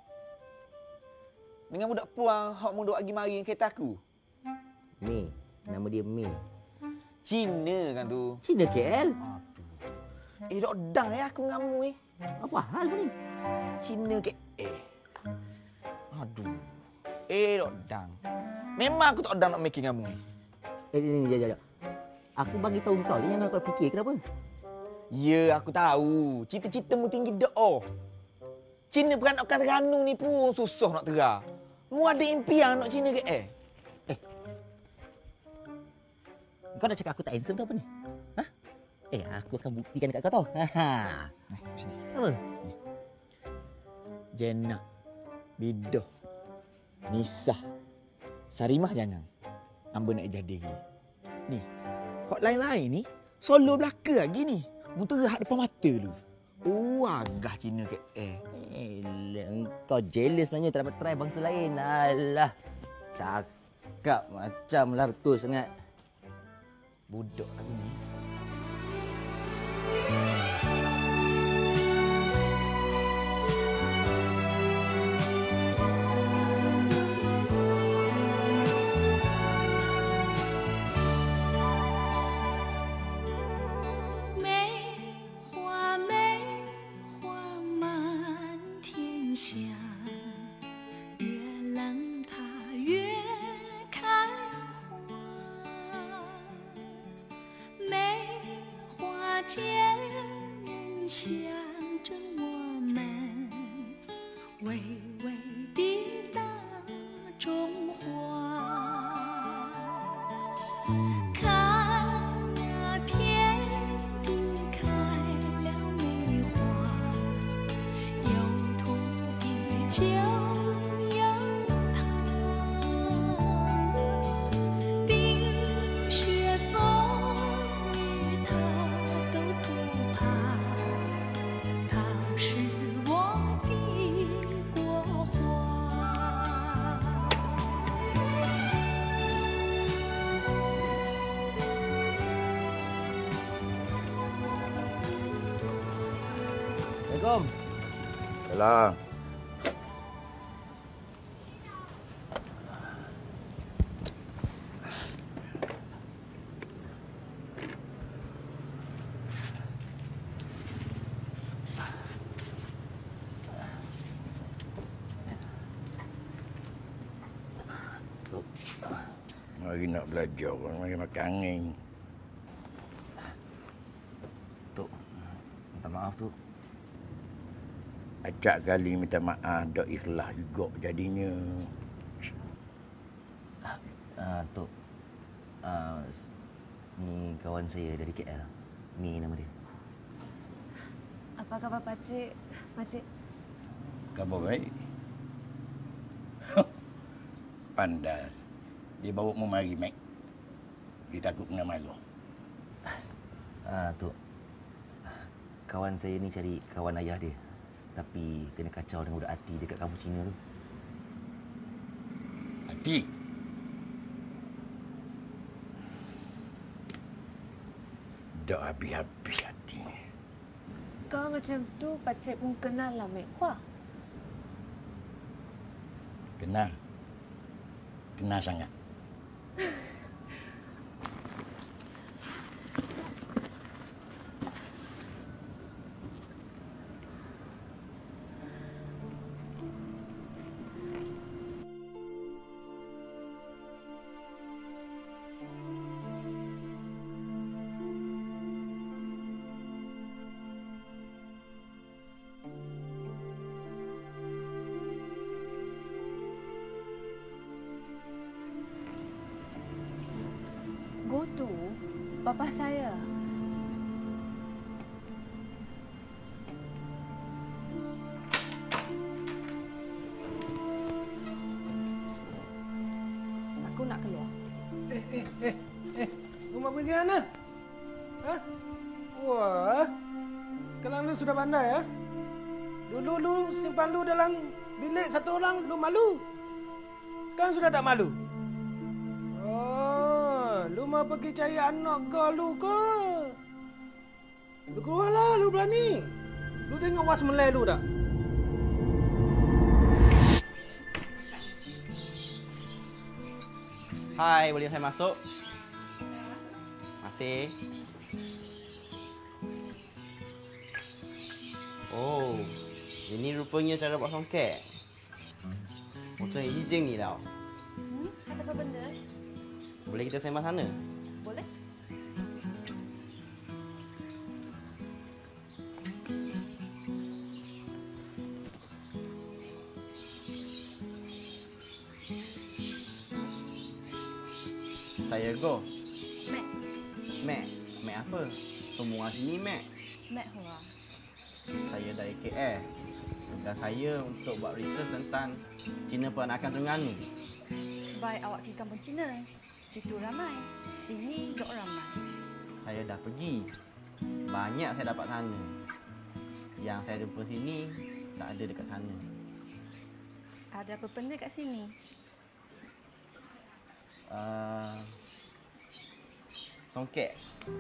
Dengan budak puang, hak mu duk pergi mari dengan kereta aku.
Mei, nama dia Mei.
Cina kan tu.
Cina KL?
Dok dang aku dengan mu ni.
Apa hal kau ni?
Cina KL. Aduh. Dok dang. Memang aku tak dang nak making dengan mu ni.
Jap. Aku bagi tahu kau, jangan kau fikir kenapa?
Ya, aku tahu. Cita-cita mu tinggi dak. Cina peranakan Terengganu ni pun susah nak terah. Mu ada impian nak Cina ke?
Kau nak cakap aku tak handsome ke apa ni? Ha? Aku akan buktikan dekat kau tau.
Sini.
Apa?
Jenna, Bidoh, Nisah, Sarimah jangan. Amba nak jadi lagi. Ni, hotline lain ni, solo belaka lagi ni. Mu terah depan mata lu. Oh, agah Cina KL.
Kau jealous sebenarnya tak dapat try bangsa lain. Alah. Cakap macam lah betul sangat.
Budak aku ni.
Assalamualaikum.
Salam. Mari nak belajar, mari makan angin.
Tok, minta maaf tu.
Acak kali minta maaf, dak ikhlas juga jadinya.
Tok, ni kawan saya dari KL. Ni nama dia.
Apa khabar Pakcik? Pakcik.
Khabar baik. Pandai. Dia bawa mu mari, Mek. Dia takut kena marah.
Tok, kawan saya ni cari kawan ayah dia. Tapi kena kacau dengan budak Ati dekat kampung Cina tu.
Ati? Dak habis-habis Ati ni.
Kau macam tu, Pakcik pun kenal lah Mek Hua.
Kenal? Kenal sangat.
Gotu, bapa saya.
Aku nak keluar.
Rumah pergi mana? Ha? Wah, sekarang lu sudah pandai ya? Dulu lu simpan lu dalam bilik satu orang, lu malu. Sekarang sudah tak malu. Lu mau pergi cari anak kau lu ke? Lu keluarlah, lu berani. Lu tengok was melai lu tak?
Hai, boleh saya masuk? Masih. Oh, ini rupanya cara buat songket. Macam izin ni tau.
Ada apa benda?
Boleh kita sembang sana?
Boleh.
Saya Go.
Mek.
Mek. Mek apa? Semua sini Mek.
Mek Hua.
Saya dari KL. Dan saya untuk buat research tentang Cina Peranakan Terengganu.
Baik awak pergi kampung Cina. Situ ramai. Sini dok ramai.
Saya dah pergi. Banyak saya dapat sana. Yang saya jumpa sini tak ada dekat sana.
Ada apa benda kat sini?
Songket.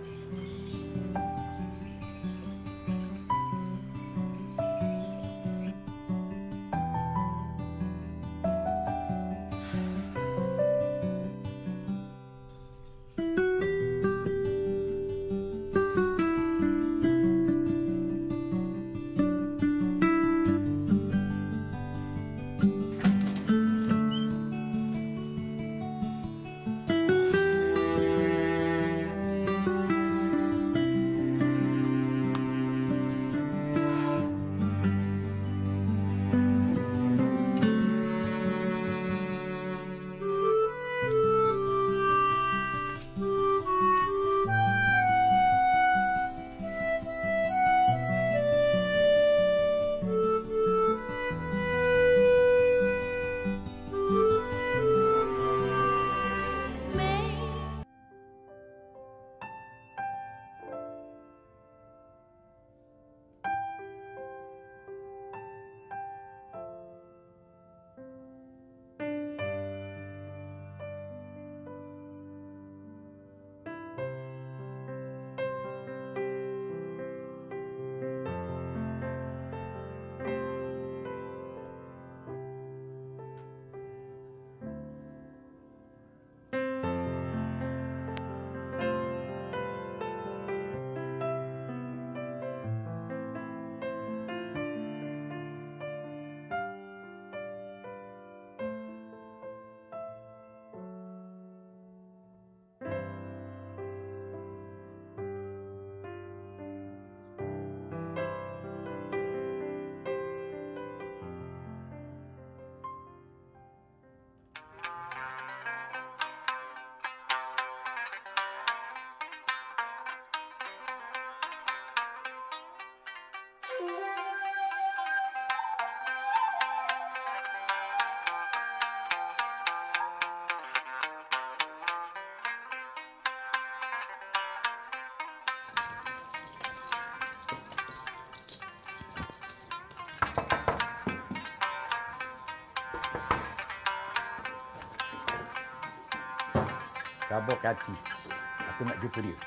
Khabar ke hati. Aku nak jumpa dia.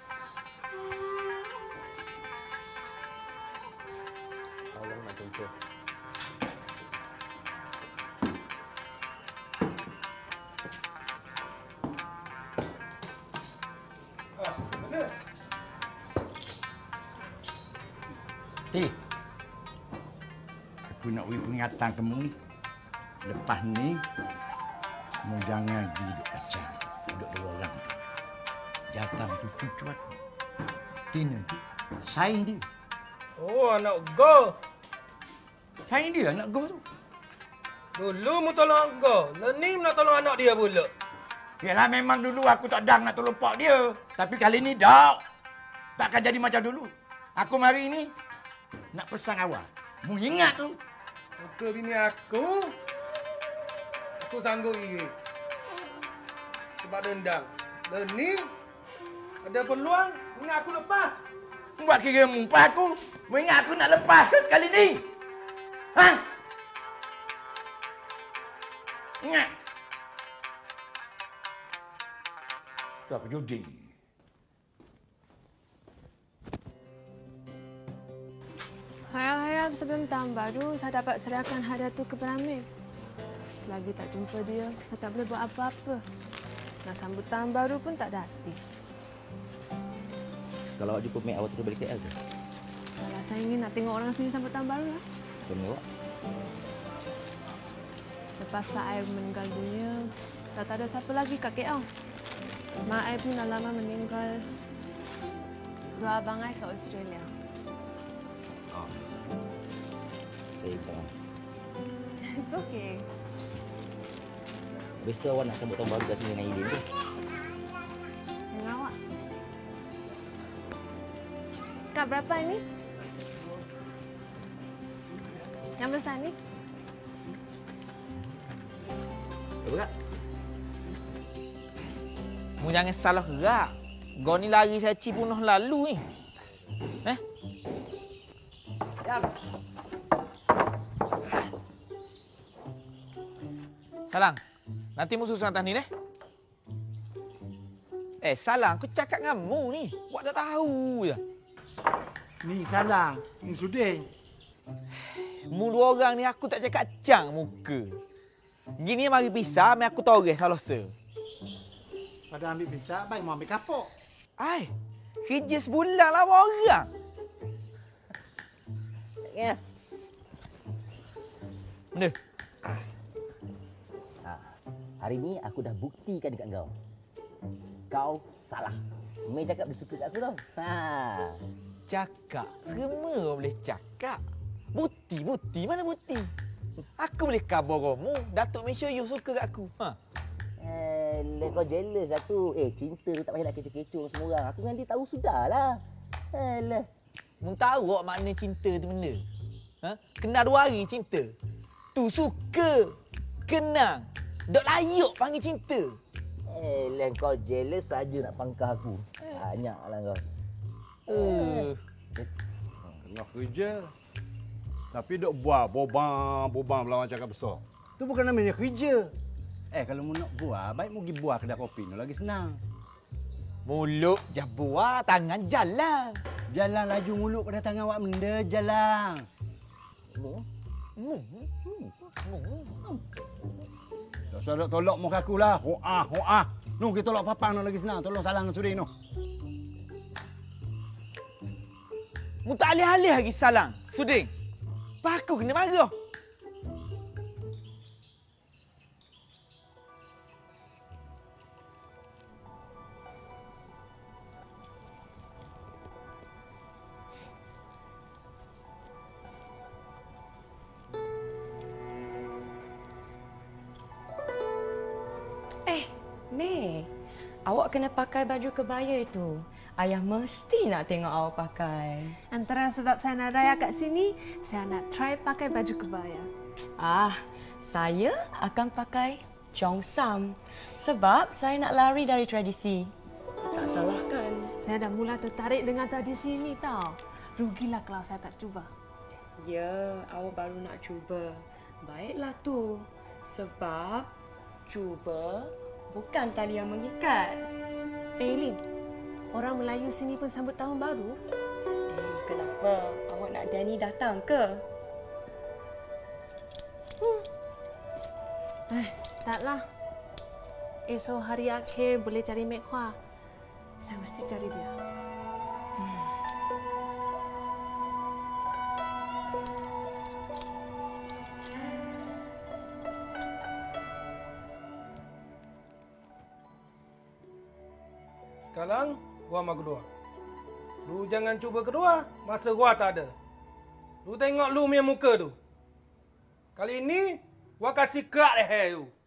Tolong nak jumpa.
Tih. Aku nak beri peringatan kamu ni. Lepas ni, kamu jangan pergi duduk pacar. Duduk dua orang. Jatah tu cucu aku. Tina tu saing dia.
Oh, anak go.
Saing dia anak go tu.
Dulu mu tolong go. Ni nak tolong anak dia pula.
Yalah memang dulu aku tak dang nak tolong pak dia. Tapi kali ni dak. Takkan jadi macam dulu. Aku mari ni nak pesan awak. Mu ingat tu.
Muka bini aku sanggup gigi. Sebab dendam. Dan ni ada peluang ingat aku lepas.
Buat kira mumpah aku. Mu ingat aku nak lepas kali ni. Ha? Ingat. So aku judi.
Harap-harap sebelum tahun baru saya dapat serahkan hadiah tu kepada Amir. Selagi tak jumpa dia, saya tak boleh buat apa-apa. Nak sambut tahun baru pun tak ada hati.
Kalau awak jumpa Mek, awak terus balik KL ke?
Kalau saya ingin nak tengok orang sini sambut tahun baru lah.
Suami awak?
Lepas Pak Air meninggal dunia, tak ada siapa lagi kat KL. Mak Air pun dah lama meninggal. Dua abang Air kat Australia.
Oh. Saya faham.
It's okay.
Habis tu awak nak sambut tahun baru kat sini dengan Aidin tu?
Dengan awak. Kak berapa ini? Yang besar ni.
Berat. Mu jangan salah gerak. Kau ni lari saci bunuh lalu ni.
Jam.
Salang. Nanti mu susun atas ni deh. Salang, aku cakap dengan mu ni. Buat tak tahu je.
Ni Salang, ni Suding.
Mu dua orang ni aku tak cakap cang muka. Gini mari pisah, mari aku toreh salah se.
Pada ambil pisah, baik mau ambil kapok.
Ai, kerja sebulan lah orang.
Ya.
Benda.
Hari ni aku dah buktikan dekat kau. Kau salah. Mei cakap dia suka kat aku tau.
Cakap. Semua boleh cakap. Bukti. Mana bukti? Aku boleh khabar kamu. Datuk make sure you suka kat aku.
Kau jealous lah tu. Cinta tu tak payah nak kecoh-kecoh semua orang. Aku dengan dia tahu sudahlah.
Mu tahu tak makna cinta tu benda? Kenal 2 hari cinta. Tu suka. Kenang. Dok layak panggil cinta.
Kau jealous saja nak pangkah aku. Banyaklah kau.
Tengah kerja. Tapi dok buat bobang melawan cakap besar. Tu bukan namanya kerja. Kalau mu nak buat, baik mu pergi buat kedai kopi tu lagi senang.
Mulut je buat, tangan jalan.
Jalan laju mulut pada tangan awak benda jalan. Tak usah dok tolak muka aku lah. Hoah. Nu kita tolak papang tu lagi senang. Tolong Salang Suding tu.
Mu tak alih-alih lagi Salang Suding. Pak aku kena marah.
Mei, awak kena pakai baju kebaya itu. Ayah mesti nak tengok awak pakai.
Antara sebab saya nak raya kat sini, saya nak try pakai baju kebaya.
Saya akan pakai Cheongsam sebab saya nak lari dari tradisi. Tak salah kan?
Saya dah mula tertarik dengan tradisi ini tau. Rugilah kalau saya tak cuba.
Ya, awak baru nak cuba. Baiklah tu. Sebab cuba bukan tali yang mengikat.
Lin, orang Melayu sini pun sambut tahun baru.
Kenapa? Awak nak Danny datang ke?
Taklah. Esok hari akhir boleh cari Mek Hua. Saya mesti cari dia.
Sekarang, gua sama kedua. Lu jangan cuba kedua, masa gua tak ada. Lu tengok lu punya muka tu. Kali ini, gua kasih kerak leher lu.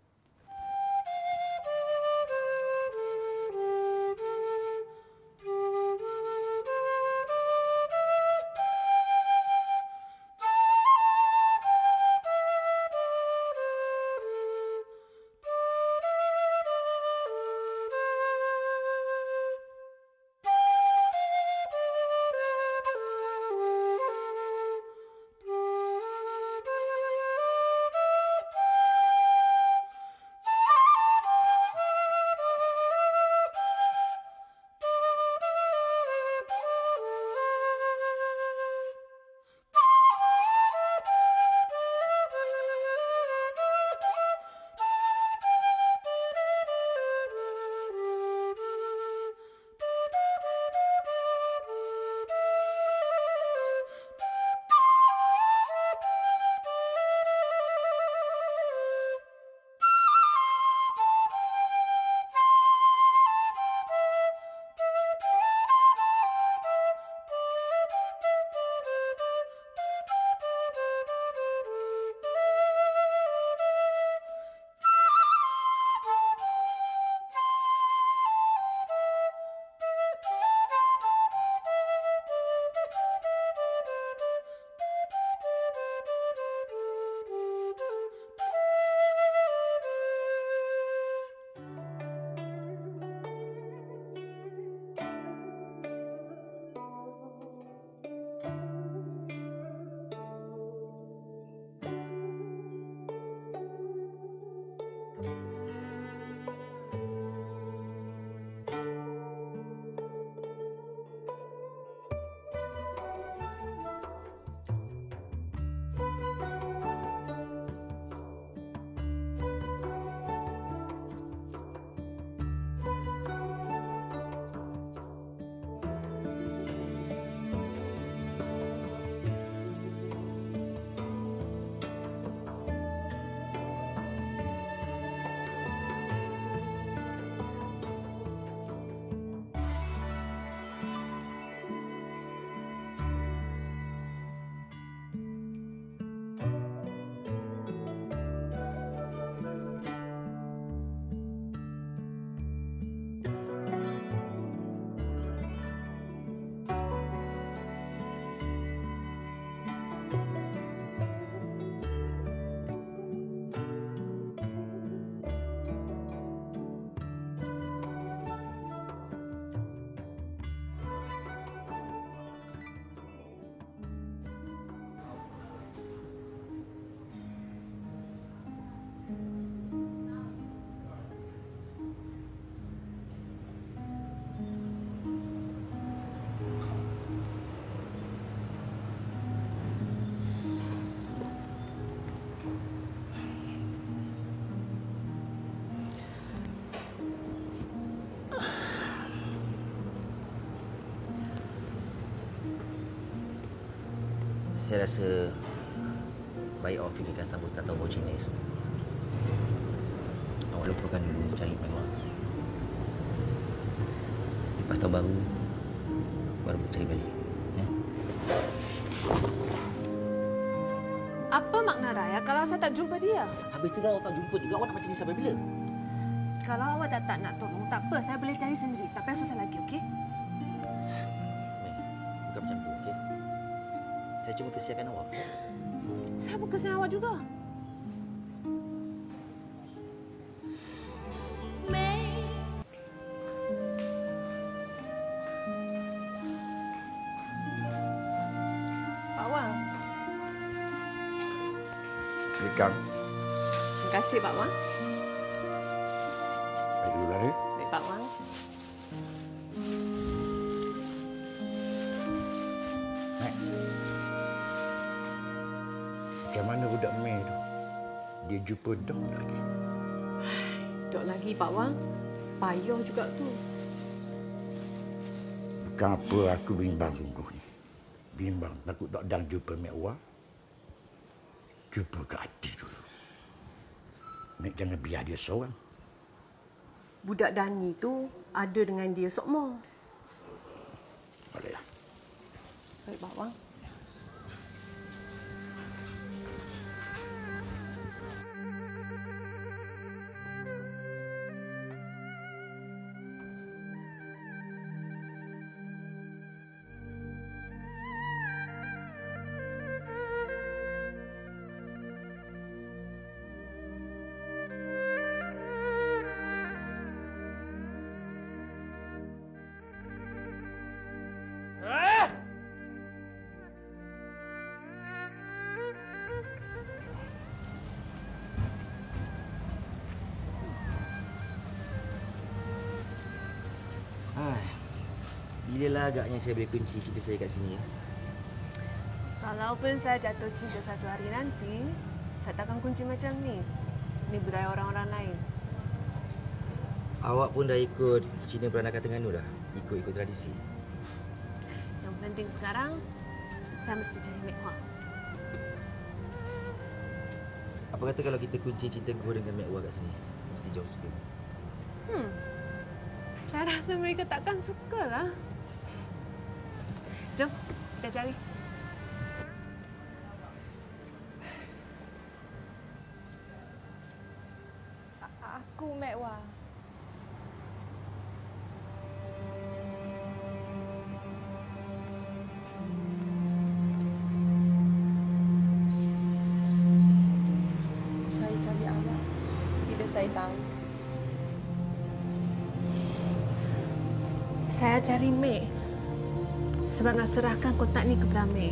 Saya rasa baik awak fikirkan sambutan tahun baru Cina esok. Awak lupakan dulu cari mewah. Lepas tahun baru, baru kita cari balik. Ya?
Apa makna Raya kalau saya tak jumpa dia?
Habis tu awak tak jumpa juga, awak nak macam ni sampai bila?
Kalau awak dah tak nak tolong, tak apa. Saya boleh cari sendiri. Tak payah susah lagi, okey?
Bukan macam tu, okey? Saya cuma kesiankan awak.
Saya pun kesian awak juga.
Pak Wang.
Kang.
Terima kasih, Pak Wang.
Baik dulu lah,
Baik, Pak Wang.
Macam mana budak Mei tu? Dia jumpa Dok lagi.
Dok lagi, Pak Wang. Payah juga tu.
Bukan apa aku bimbang sungguh ni. Bimbang takut Dok Dang jumpa Mek Wah. Jumpa ke hati dulu. Mek jangan biar dia seorang.
Budak Dani tu ada dengan dia sokmo.
Bolehlah.
Baik, Pak Wang.
Bilalah agaknya saya boleh kunci kita saya kat sini ya.
Kalaupun saya jatuh cinta satu hari nanti, saya takkan kunci macam ni. Ini budaya orang-orang lain.
Awak pun dah ikut Cina Peranakan Terengganu dah? Ikut-ikut tradisi?
Yang penting sekarang, saya mesti cari Mek Wah.
Apa kata kalau kita kunci cinta gua dengan Mek Wah kat sini? Mesti jauh suka.
Saya rasa mereka takkan suka lah. Jom, kita cari.
Aku Mek Wah.
Saya cari awak bila saya tahu.
Saya cari Mek sebab nak serahkan kotak ni kepada Mek.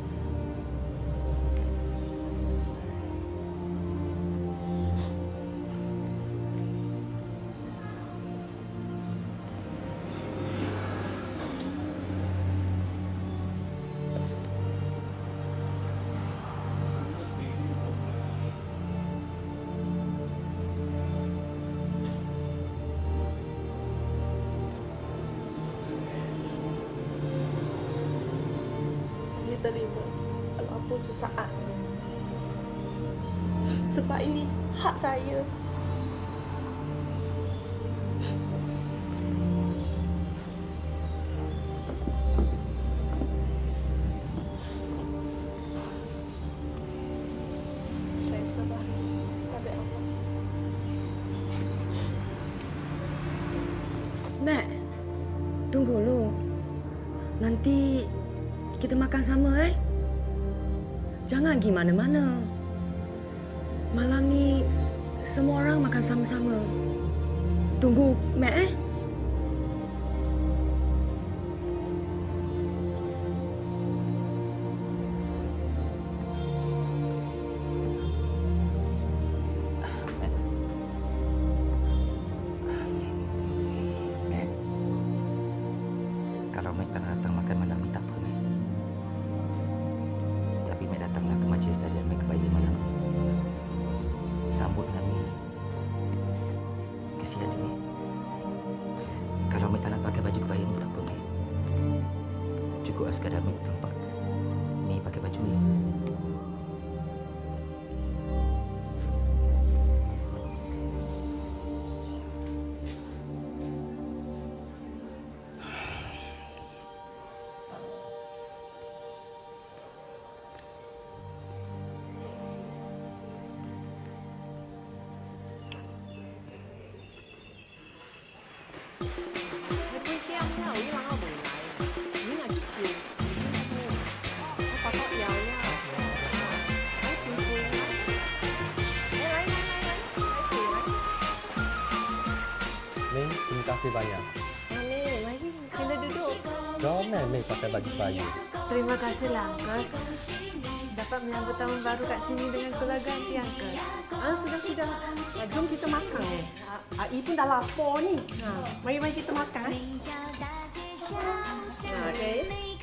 Terima walaupun sesaat. Sebab ini hak saya. Saya serah kepada Allah. Mek, tunggu dulu. Nanti kita makan sama, Jangan pergi mana-mana. Malam ni semua orang makan sama-sama. Tunggu Mek,
Kalau Mek tak nak datang makan malam ni tak apa, Mek. Tapi Mek datanglah ke majlis tarian Mek kebaya malam ni. Sambut dengan Mek. Kesian dia, Mek. Kalau Mek tak nak pakai baju kebaya ni tak apa, Mek. Cukup sekadar Mek nampak Mek pakai baju ni.
kasih banyak.
Mari, sila duduk.
Comel ni pakai baju bayu.
Terima kasihlah, Uncle. Dapat menyambut tahun baru kat sini dengan keluarga Aunty, Uncle.
Sudah. Jom kita makan. Ibu dah lapar ni. Mari kita makan. Okey.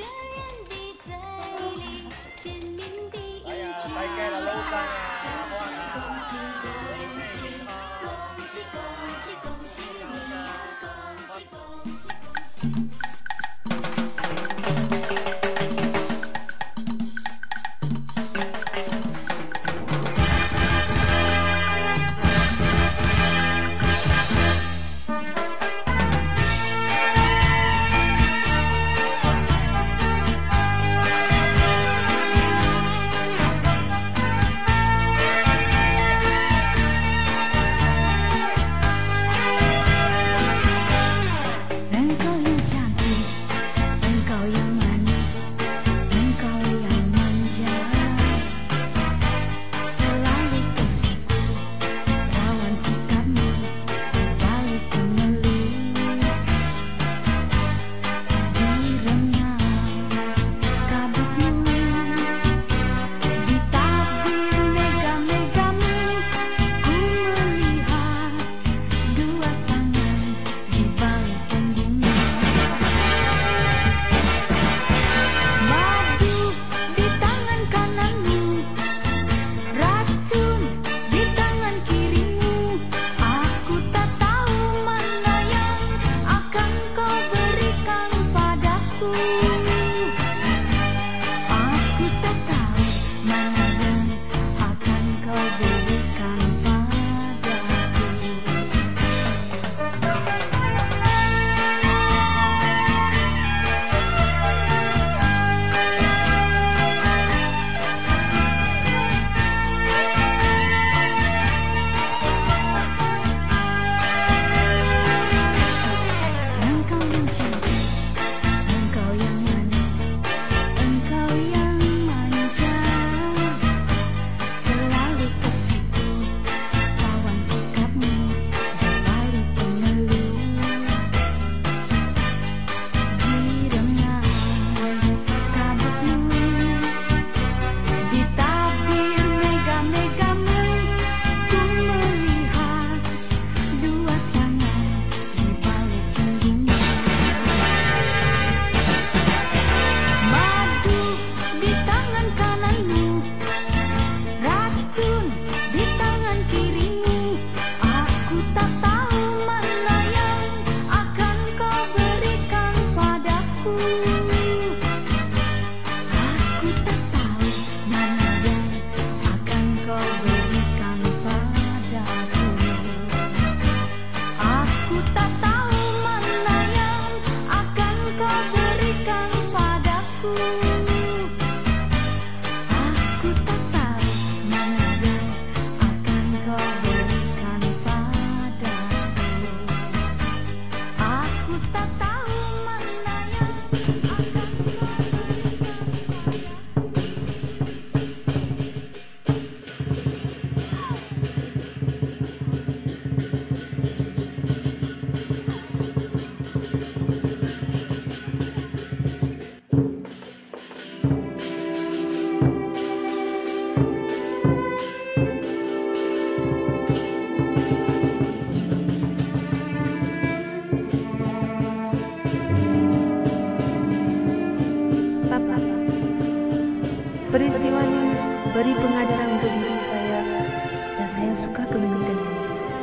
Peristiwa ini beri pengajaran untuk diri saya dan saya suka keunikan ini.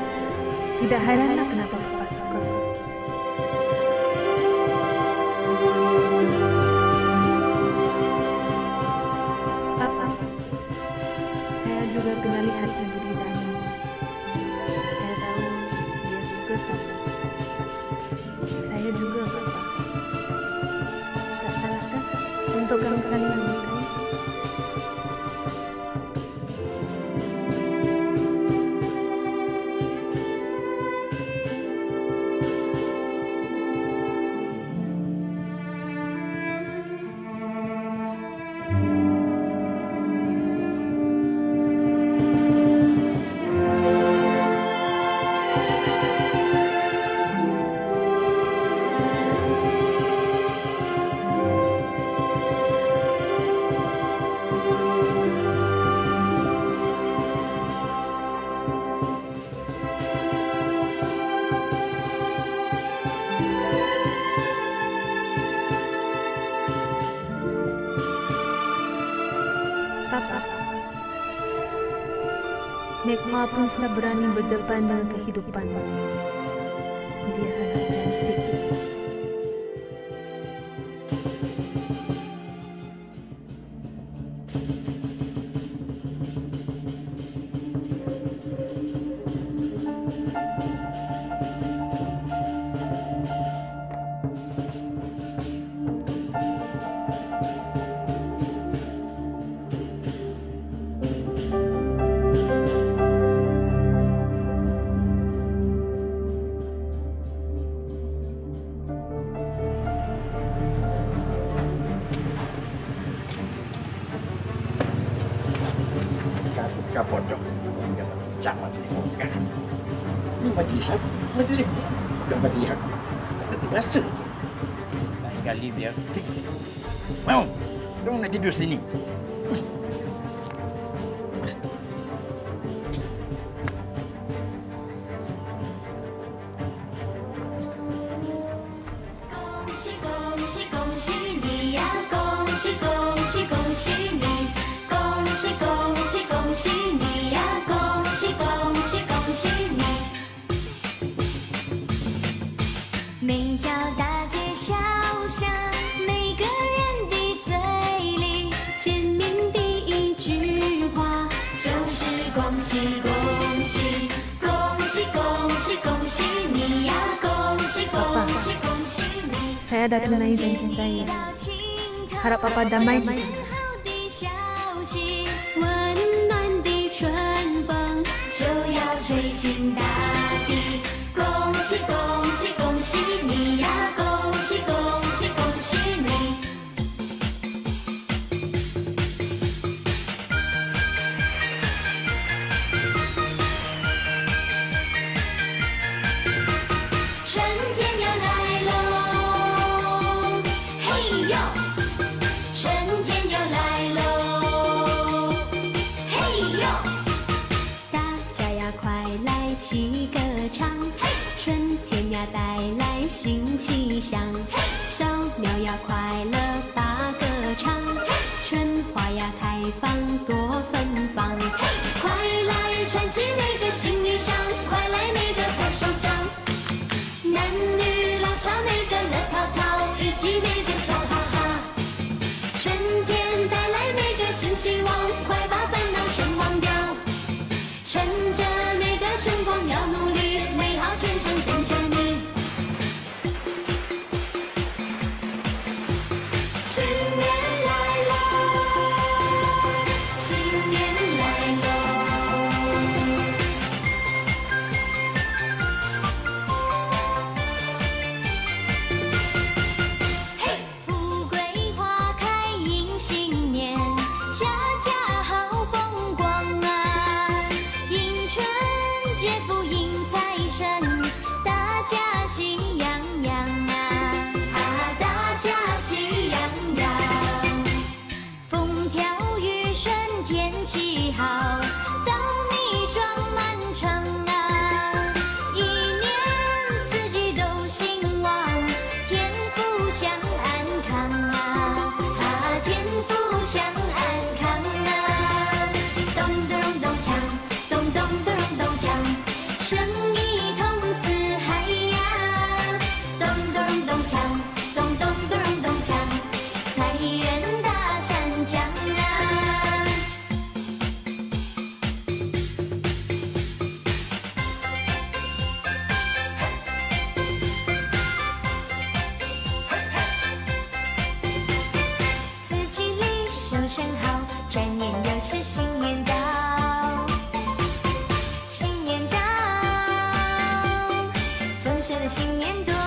Tidak heranlah kenapa Papa suka. Papa, saya juga kenali hati Budi Dani. Saya tahu dia suka saya. Saya juga, Papa. Tak salah kan untuk kami saling menyukai?
Papa. Nekma pun sudah berani berdepan dengan kehidupan. Dia sangat cantik.
Kau bodoh. Jangan sama dengan ini bagi saya, bagi bukan bagi aku. Tak ada rasa. Lain kali biar tik. Mau? Kamu nak tidur sini?
每条大街小巷，每个人的嘴里，见面第一句话就是恭喜恭喜，恭喜恭喜恭喜你呀，恭喜恭喜恭喜你。
Saya dah tunai janji saya. Harap Papa damai di sana.
温暖的春风就要吹进大地，恭喜恭喜恭喜你呀，恭喜恭喜恭喜你。春天又来喽，嘿呦！春天又来喽，嘿呦！大家呀，快来齐歌唱，嘿！春天呀，带来新气象，嘿！小鸟呀，快乐把歌唱，嘿！春花呀，开放多芬芳，嘿！快来穿起那个新衣裳，快来那个拍手掌，男女老少那个乐淘淘，一起那个笑哈哈。 春天带来那个新希望，快把烦恼全忘掉。趁着那个春光要努力，美好前程等着你。新年来喽，新年来喽。嘿，富贵花开迎新年，家家好风光啊！迎春接福迎财神，大家喜洋洋啊！啊，大家喜洋洋。风调雨顺天气好，稻米装满城啊！一年四季都兴旺，天福享安康啊！啊，天福享安康啊！咚咚咚咚锵，咚咚咚咚咚锵，生意通四海呀！咚咚咚锵，咚咚咚咚锵，财源大山江啊！ 四季里收声好，转眼又是新年到。新年到，丰盛的新年度，